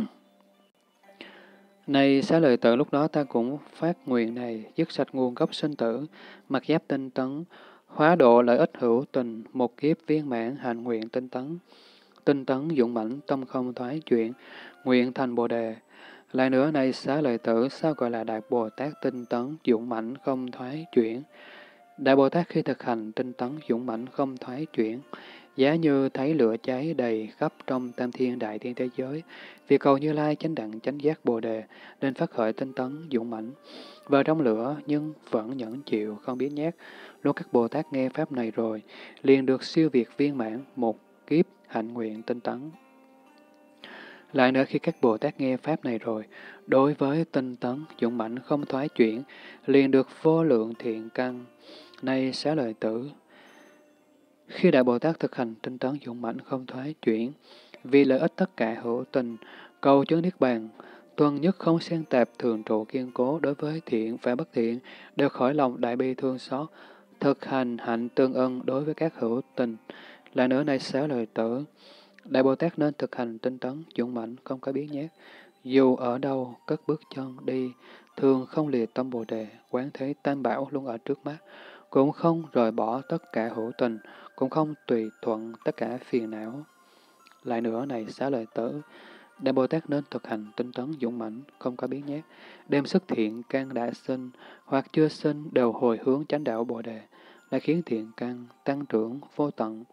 Này xá lợi tử, lúc đó ta cũng phát nguyện này, dứt sạch nguồn gốc sinh tử, mặc giáp tinh tấn, hóa độ lợi ích hữu tình, một kiếp viên mãn hành nguyện tinh tấn. Tinh tấn dũng mãnh, tâm không thoái chuyển, nguyện thành Bồ Đề. Lại nữa, này xá lợi tử, sao gọi là Đại Bồ Tát tinh tấn, dũng mãnh, không thoái chuyển? Đại Bồ Tát khi thực hành tinh tấn, dũng mãnh, không thoái chuyển, giá như thấy lửa cháy đầy khắp trong tam thiên đại thiên thế giới, vì cầu Như Lai chánh đẳng chánh giác Bồ Đề, nên phát khởi tinh tấn, dũng mãnh. Vào trong lửa, nhưng vẫn nhẫn chịu, không biết nhát. Lúc các Bồ Tát nghe Pháp này rồi, liền được siêu việt viên mãn, một kiếp hạnh nguyện tinh tấn. Lại nữa, khi các Bồ Tát nghe Pháp này rồi, đối với tinh tấn, dũng mãnh không thoái chuyển, liền được vô lượng thiện căn. Nay xá lợi tử, khi Đại Bồ Tát thực hành tinh tấn dũng mãnh không thoái chuyển, vì lợi ích tất cả hữu tình, cầu chứng Niết Bàn, tuân nhất không xen tạp, thường trụ kiên cố đối với thiện và bất thiện, đều khỏi lòng đại bi thương xót, thực hành hạnh tương ân đối với các hữu tình. Lại nữa, này xá lợi tử, Đại Bồ Tát nên thực hành tinh tấn, dũng mãnh, không có biến nhát. Dù ở đâu, cất bước chân đi, thường không lìa tâm Bồ Đề, quán thế tam bảo luôn ở trước mắt, cũng không rời bỏ tất cả hữu tình, cũng không tùy thuận tất cả phiền não. Lại nữa, này xá lợi tử, Đại Bồ Tát nên thực hành tinh tấn dũng mãnh, không có biến nhát, đem sức thiện căn đã sinh, hoặc chưa sinh đều hồi hướng chánh đạo Bồ Đề, là khiến thiện căn tăng trưởng vô tận.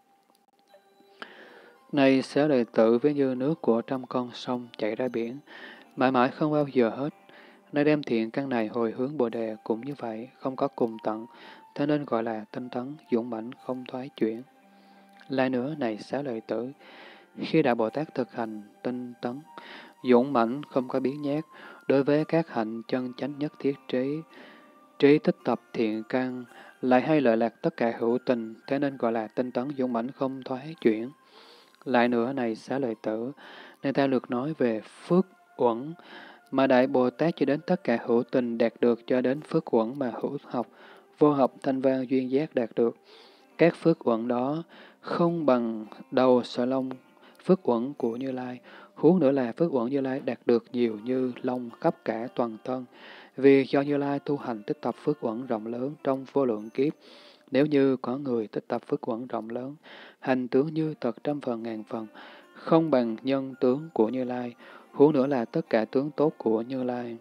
Này xá lợi tử, ví như nước của trăm con sông chảy ra biển, mãi mãi không bao giờ hết. Nơi đem thiện căn này hồi hướng Bồ Đề cũng như vậy, không có cùng tận, thế nên gọi là tinh tấn, dũng mãnh, không thoái chuyển. Lại nữa, này xá lợi tử, khi Đại Bồ Tát thực hành tinh tấn, dũng mãnh, không có biến nhát, đối với các hạnh chân chánh nhất thiết trí, trí tích tập thiện căn, lại hay lợi lạc tất cả hữu tình, thế nên gọi là tinh tấn, dũng mãnh, không thoái chuyển. Lại nữa, này xá lợi tử, nên ta lược nói về phước uẩn, mà Đại Bồ Tát cho đến tất cả hữu tình đạt được, cho đến phước uẩn mà hữu học, vô học, thanh văn, duyên giác đạt được. Các phước uẩn đó không bằng đầu sợi lông phước uẩn của Như Lai, huống nữa là phước uẩn Như Lai đạt được nhiều như lông khắp cả toàn thân, vì do Như Lai tu hành tích tập phước uẩn rộng lớn trong vô lượng kiếp. Nếu như có người tích tập phước uẩn rộng lớn, hành tướng như tật trăm phần ngàn phần, không bằng nhân tướng của Như Lai, huống nữa là tất cả tướng tốt của Như Lai.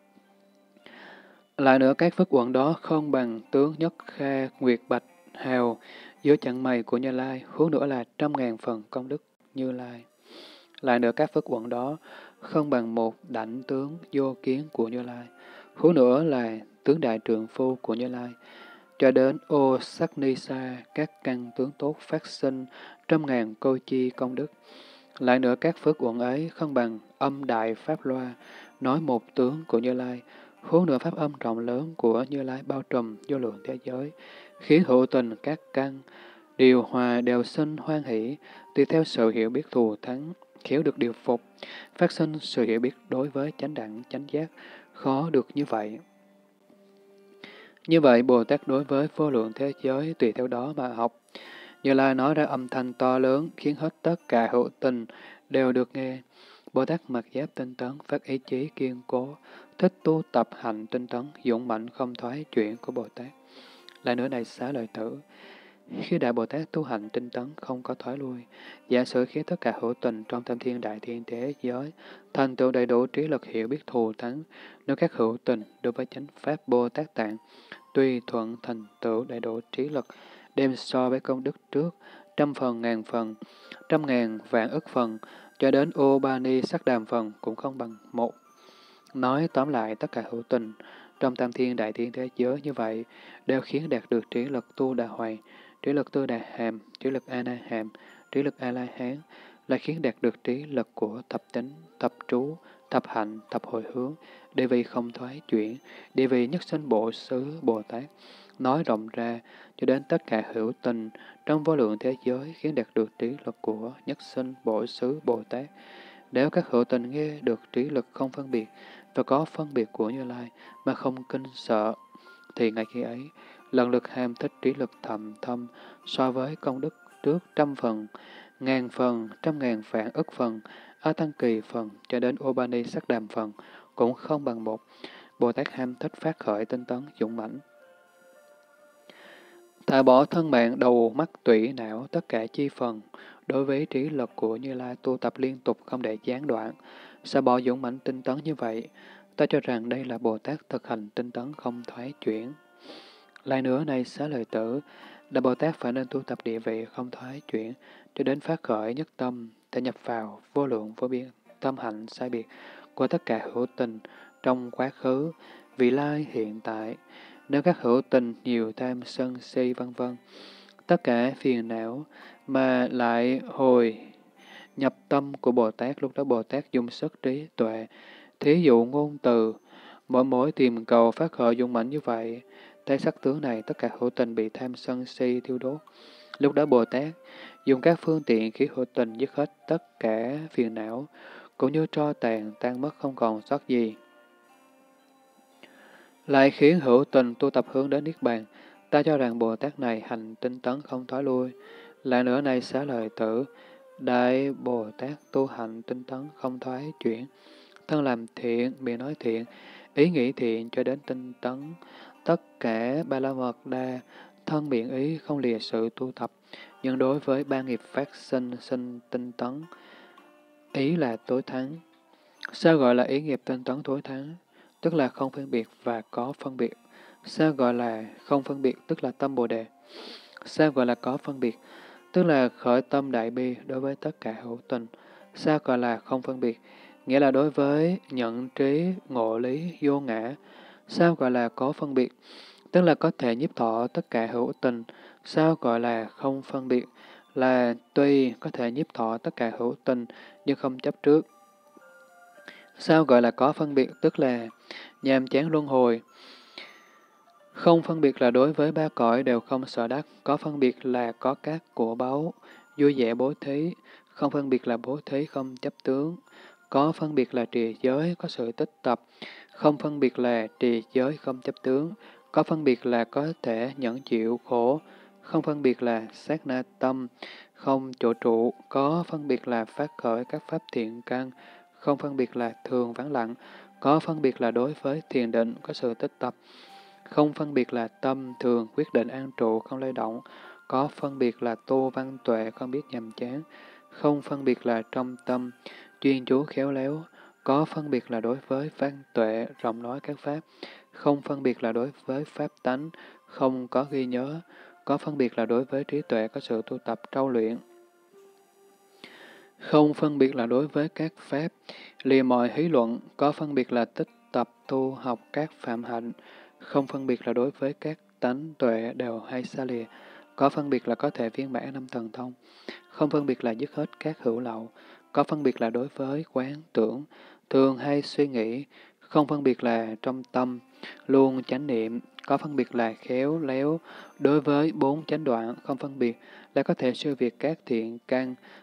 Lại nữa, các phước uẩn đó không bằng tướng nhất kha, nguyệt bạch, hào, giữa chặng mày của Như Lai, huống nữa là trăm ngàn phần công đức Như Lai. Lại nữa, các phước uẩn đó không bằng một đảnh tướng vô kiến của Như Lai, huống nữa là tướng đại trượng phu của Như Lai, cho đến ô sắc ni sa, các căn tướng tốt phát sinh trăm ngàn cô chi công đức. Lại nữa, các phước uẩn ấy không bằng âm đại pháp loa, nói một tướng của Như Lai, huống nữa pháp âm rộng lớn của Như Lai bao trùm vô lượng thế giới, khiến hữu tình các căn, điều hòa đều sinh hoan hỷ, tùy theo sự hiểu biết thù thắng, khéo được điều phục, phát sinh sự hiểu biết đối với chánh đẳng, chánh giác, khó được như vậy. Như vậy, Bồ Tát đối với vô lượng thế giới tùy theo đó mà học. Như Lai nói ra âm thanh to lớn, khiến hết tất cả hữu tình đều được nghe. Bồ Tát mặc giáp tinh tấn, phát ý chí kiên cố, thích tu tập hành tinh tấn, dũng mạnh không thoái chuyển của Bồ Tát. Lại nữa này xá lợi tử, khi Đại Bồ Tát tu hành tinh tấn không có thoái lui, giả sử khiến tất cả hữu tình trong tam thiên đại thiên thế giới thành tựu đầy đủ trí lực hiểu biết thù thắng, nếu các hữu tình đối với chánh pháp Bồ Tát Tạng tùy thuận thành tựu đầy đủ trí lực, đem so với công đức trước, trăm phần ngàn phần, trăm ngàn vạn ức phần, cho đến ô ba ni sắc đàm phần cũng không bằng một. Nói tóm lại, tất cả hữu tình trong tam thiên đại thiên thế giới như vậy đều khiến đạt được trí lực tu đà hoài, trí lực tư đà hàm, trí lực a na hàm, trí lực a la hán, là khiến đạt được trí lực của thập tính, thập trú, thập hạnh, thập hồi hướng, địa vị không thoái chuyển, địa vị nhất sinh bộ xứ Bồ Tát. Nói rộng ra cho đến tất cả hữu tình trong vô lượng thế giới khiến đạt được trí lực của nhất sinh bộ xứ Bồ Tát. Nếu các hữu tình nghe được trí lực không phân biệt và có phân biệt của Như Lai mà không kinh sợ, thì ngay khi ấy, lần lực ham thích trí lực thầm thâm so với công đức trước trăm phần, ngàn phần, trăm ngàn vạn ức phần, A Tăng Kỳ phần cho đến Obani sắc đàm phần cũng không bằng một. Bồ Tát ham thích phát khởi tinh tấn dũng mãnh, thả bỏ thân mạng đầu mắt tủy não tất cả chi phần, đối với trí lực của Như Lai tu tập liên tục không để gián đoạn, sẽ bỏ dũng mãnh tinh tấn như vậy. Ta cho rằng đây là Bồ Tát thực hành tinh tấn không thoái chuyển. Lại nữa này xá lợi tử, Đại Bồ Tát phải nên tu tập địa vị không thoái chuyển, cho đến phát khởi nhất tâm, để nhập vào vô lượng vô biên, tâm hạnh sai biệt của tất cả hữu tình trong quá khứ, vị lai hiện tại. Nếu các hữu tình nhiều tham sân si vân vân, tất cả phiền não mà lại hồi nhập tâm của Bồ Tát, lúc đó Bồ Tát dùng sức trí tuệ, thí dụ ngôn từ, mỗi mỗi tìm cầu phát khởi dũng mãnh như vậy. Thấy sắc tướng này, tất cả hữu tình bị tham sân si thiêu đốt. Lúc đó Bồ Tát dùng các phương tiện khiến hữu tình dứt hết tất cả phiền não, cũng như tro tàn tan mất không còn sót gì. Lại khiến hữu tình tu tập hướng đến Niết Bàn. Ta cho rằng Bồ Tát này hành tinh tấn không thoái lui. Lại nữa này xá lợi tử, Đại Bồ Tát tu hành tinh tấn không thoái chuyển, thân làm thiện, miệng nói thiện, ý nghĩ thiện cho đến tinh tấn, tất cả ba la mật đa, thân miệng ý không lìa sự tu tập, nhưng đối với ba nghiệp phát sinh sinh tinh tấn, ý là tối thắng. Sao gọi là ý nghiệp tinh tấn tối thắng? Tức là không phân biệt và có phân biệt. Sao gọi là không phân biệt? Tức là tâm Bồ Đề. Sao gọi là có phân biệt? Tức là khởi tâm đại bi đối với tất cả hữu tình. Sao gọi là không phân biệt? Nghĩa là đối với nhận trí, ngộ lý, vô ngã. Sao gọi là có phân biệt? Tức là có thể nhiếp thọ tất cả hữu tình. Sao gọi là không phân biệt? Là tuy có thể nhiếp thọ tất cả hữu tình, nhưng không chấp trước. Sao gọi là có phân biệt? Tức là nhàm chán luân hồi. Không phân biệt là đối với ba cõi đều không sợ đắc. Có phân biệt là có các của báu, vui vẻ bố thí. Không phân biệt là bố thí không chấp tướng. Có phân biệt là trì giới, có sự tích tập. Không phân biệt là trì giới không chấp tướng. Có phân biệt là có thể nhẫn chịu khổ. Không phân biệt là sát na tâm, không chỗ trụ. Có phân biệt là phát khởi các pháp thiện căn. Không phân biệt là thường vắng lặng. Có phân biệt là đối với thiền định, có sự tích tập. Không phân biệt là tâm thường quyết định an trụ không lay động. Có phân biệt là tu văn tuệ không biết nhàm chán. Không phân biệt là trong tâm chuyên chú khéo léo. Có phân biệt là đối với văn tuệ rộng nói các pháp. Không phân biệt là đối với pháp tánh không có ghi nhớ. Có phân biệt là đối với trí tuệ có sự tu tập trau luyện. Không phân biệt là đối với các pháp lìa mọi hí luận. Có phân biệt là tích tập tu học các phạm hạnh. Không phân biệt là đối với các tánh tuệ đều hay xa lìa. Có phân biệt là có thể viên mãn năm thần thông. Không phân biệt là dứt hết các hữu lậu. Có phân biệt là đối với quán tưởng, thường hay suy nghĩ. Không phân biệt là trong tâm, luôn chánh niệm. Có phân biệt là khéo léo đối với bốn chánh đoạn. Không phân biệt là có thể siêu việt các thiện căn,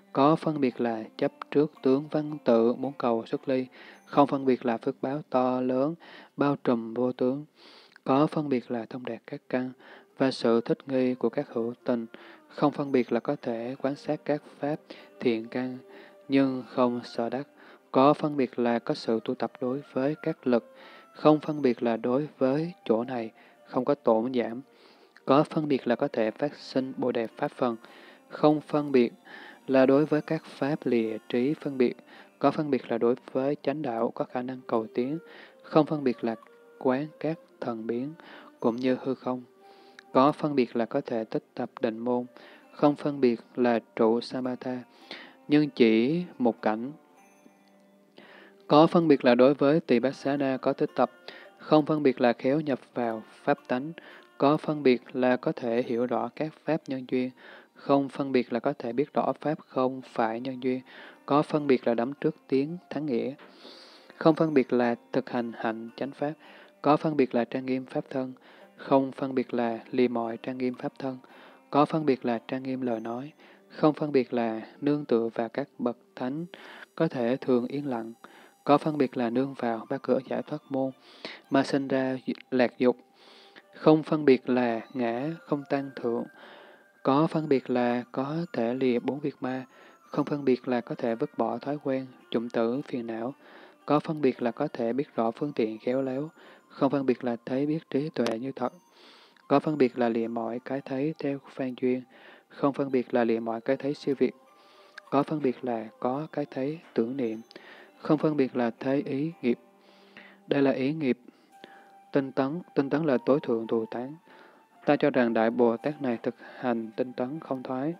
Có phân biệt là chấp trước tướng văn tự muốn cầu xuất ly, không phân biệt là phước báo to lớn, bao trùm vô tướng. Có phân biệt là thông đạt các căn và sự thích nghi của các hữu tình, không phân biệt là có thể quan sát các pháp thiện căn, nhưng không sở đắc. Có phân biệt là có sự tu tập đối với các lực, không phân biệt là đối với chỗ này, không có tổn giảm. Có phân biệt là có thể phát sinh Bồ Đề Pháp phần, không phân biệt là đối với các pháp lìa trí phân biệt. Có phân biệt là đối với chánh đạo có khả năng cầu tiến, không phân biệt là quán các thần biến, cũng như hư không. Có phân biệt là có thể tích tập định môn, không phân biệt là trụ Samatha, nhưng chỉ một cảnh. Có phân biệt là đối với tỳ bát xá na có tích tập, không phân biệt là khéo nhập vào pháp tánh. Có phân biệt là có thể hiểu rõ các pháp nhân duyên, không phân biệt là có thể biết rõ pháp không phải nhân duyên. Có phân biệt là đắm trước tiếng thắng nghĩa, không phân biệt là thực hành hạnh chánh pháp. Có phân biệt là trang nghiêm pháp thân, không phân biệt là lìa mọi trang nghiêm pháp thân. Có phân biệt là trang nghiêm lời nói, không phân biệt là nương tựa vào các bậc thánh, có thể thường yên lặng. Có phân biệt là nương vào ba cửa giải thoát môn, mà sinh ra lạc dục. Không phân biệt là ngã, không tăng thượng. Có phân biệt là có thể lìa bốn việc ma, không phân biệt là có thể vứt bỏ thói quen, chủng tử, phiền não. Có phân biệt là có thể biết rõ phương tiện khéo léo, không phân biệt là thấy biết trí tuệ như thật. Có phân biệt là lìa mọi cái thấy theo phan duyên, không phân biệt là lìa mọi cái thấy siêu việt. Có phân biệt là có cái thấy tưởng niệm, không phân biệt là thấy ý nghiệp. Đây là ý nghiệp tinh tấn, tinh tấn là tối thượng thù tán. Ta cho rằng Đại Bồ Tát này thực hành tinh tấn không thoái.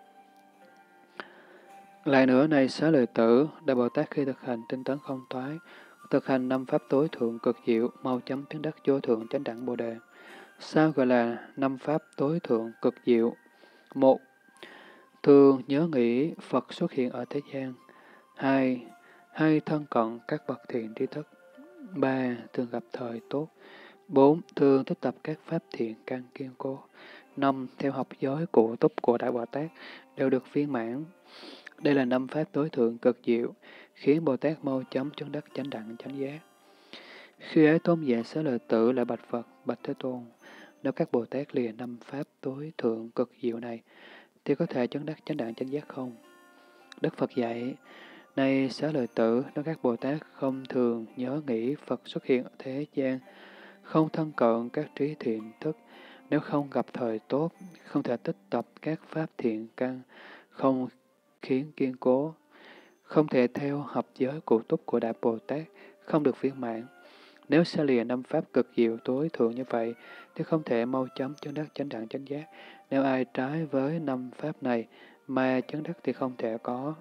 Lại nữa này xá lợi tử, Đại Bồ Tát khi thực hành tinh tấn không thoái, thực hành năm pháp tối thượng cực diệu, mau chấm chứng đắc vô thượng chánh đẳng Bồ Đề. Sao gọi là năm pháp tối thượng cực diệu? Một, thường nhớ nghĩ Phật xuất hiện ở thế gian. Hai, hay thân cận các bậc thiện tri thức. Ba, thường gặp thời tốt. Bốn, thường tích tập các pháp thiện căn kiên cố. Năm, theo học giới cụ túc của Đại Bồ Tát đều được viên mãn. Đây là năm pháp tối thượng cực diệu, khiến Bồ Tát mau chóng chứng đắc chánh đẳng chánh giác. Khi ấy tôn giả xá lợi tử lại bạch Phật, bạch Thế Tôn, nếu các Bồ Tát lìa năm pháp tối thượng cực diệu này, thì có thể chứng đắc chánh đẳng chánh giác không? Đức Phật dạy, này xá lợi tử, nếu các Bồ Tát không thường nhớ nghĩ Phật xuất hiện ở thế gian, không thân cận các trí thiện thức, nếu không gặp thời tốt, không thể tích tập các pháp thiện căn, không khiến kiên cố, không thể theo hợp giới cụ túc của Đại Bồ Tát, không được viên mãn. Nếu xa lìa năm pháp cực diệu tối thượng như vậy, thì không thể mau chóng chứng đắc chánh đẳng chánh giác. Nếu ai trái với năm pháp này mà chứng đắc thì không thể có.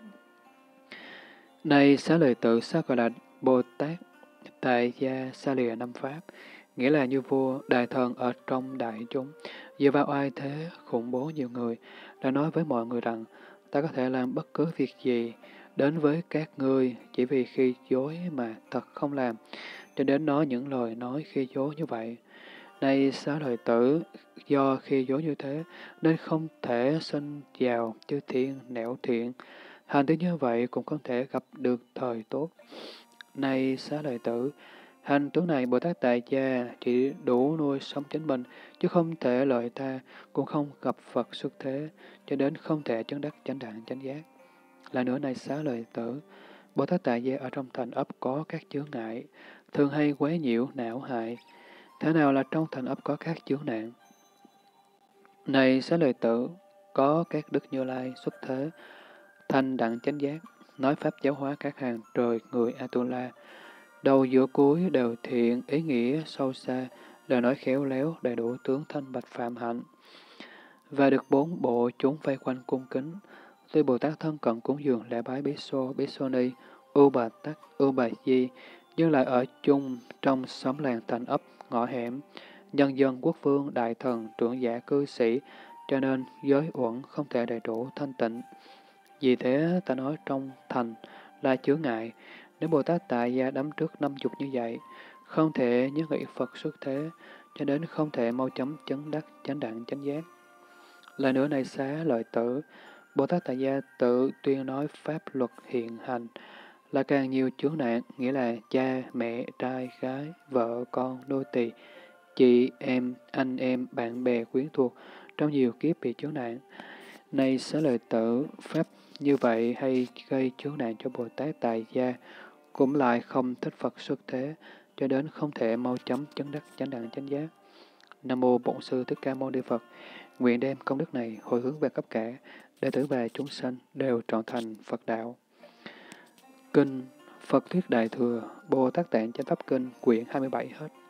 Này xá lợi tử, sao gọi là Bồ Tát tại gia xa lìa năm pháp? Nghĩa là như vua, đại thần ở trong đại chúng, dựa vào oai thế, khủng bố nhiều người, đã nói với mọi người rằng, ta có thể làm bất cứ việc gì đến với các ngươi chỉ vì khi dối mà thật không làm, cho đến nói những lời nói khi dối như vậy. Này xá lợi tử, do khi dối như thế, nên không thể sinh vào chư thiên nẻo thiện, hành tướng như vậy cũng không thể gặp được thời tốt. Này xá lợi tử, hành tướng này Bồ Tát tại gia chỉ đủ nuôi sống chính mình, chứ không thể lợi ta, cũng không gặp Phật xuất thế, cho đến không thể chứng đắc chánh đẳng chánh giác. Lại nữa này xá lợi tử, Bồ Tát tại gia ở trong thành ấp có các chướng ngại, thường hay quấy nhiễu não hại. Thế nào là trong thành ấp có các chướng nạn? Này xá lợi tử, có các đức Như Lai xuất thế, thành đẳng chánh giác, nói pháp giáo hóa các hàng trời người Atula. Đầu giữa cuối đều thiện, ý nghĩa sâu xa, lời nói khéo léo, đầy đủ tướng thanh bạch phạm hạnh. Và được bốn bộ chúng vây quanh cung kính. Tuy Bồ Tát thân cận cúng dường lễ bái Bí Xô, Bí Xô Ni, U Bà Tắc, U Bà Di, nhưng lại ở chung trong xóm làng thành ấp, ngõ hẻm, nhân dân quốc vương, đại thần, trưởng giả cư sĩ, cho nên giới uẩn không thể đầy đủ thanh tịnh. Vì thế ta nói trong thành là chướng ngại, nếu Bồ Tát tại gia đắm trước năm dục như vậy, không thể nhớ nghĩ Phật xuất thế, cho đến không thể mau chóng chấn đắc chánh đẳng chánh giác. Lại nữa này xá lợi tử, Bồ Tát Tại Gia tự tuyên nói pháp luật hiện hành, là càng nhiều chướng nạn, nghĩa là cha, mẹ, trai, gái, vợ, con, nô tỳ, chị, em, anh em, bạn bè, quyến thuộc, trong nhiều kiếp bị chướng nạn. Nay xá lợi tử, pháp như vậy hay gây chướng nạn cho Bồ Tát Tại Gia, cũng lại không thích Phật xuất thế, cho đến không thể mau chóng chứng đắc chánh đẳng chánh giác. Nam mô Bổn Sư Thích Ca Mâu Ni Phật. Nguyện đem công đức này hồi hướng về khắp cả đệ tử và chúng sanh đều trọn thành Phật đạo. Kinh Phật Thuyết Đại Thừa Bồ Tát Tạng Chánh Pháp Kinh quyển hai mươi bảy hết.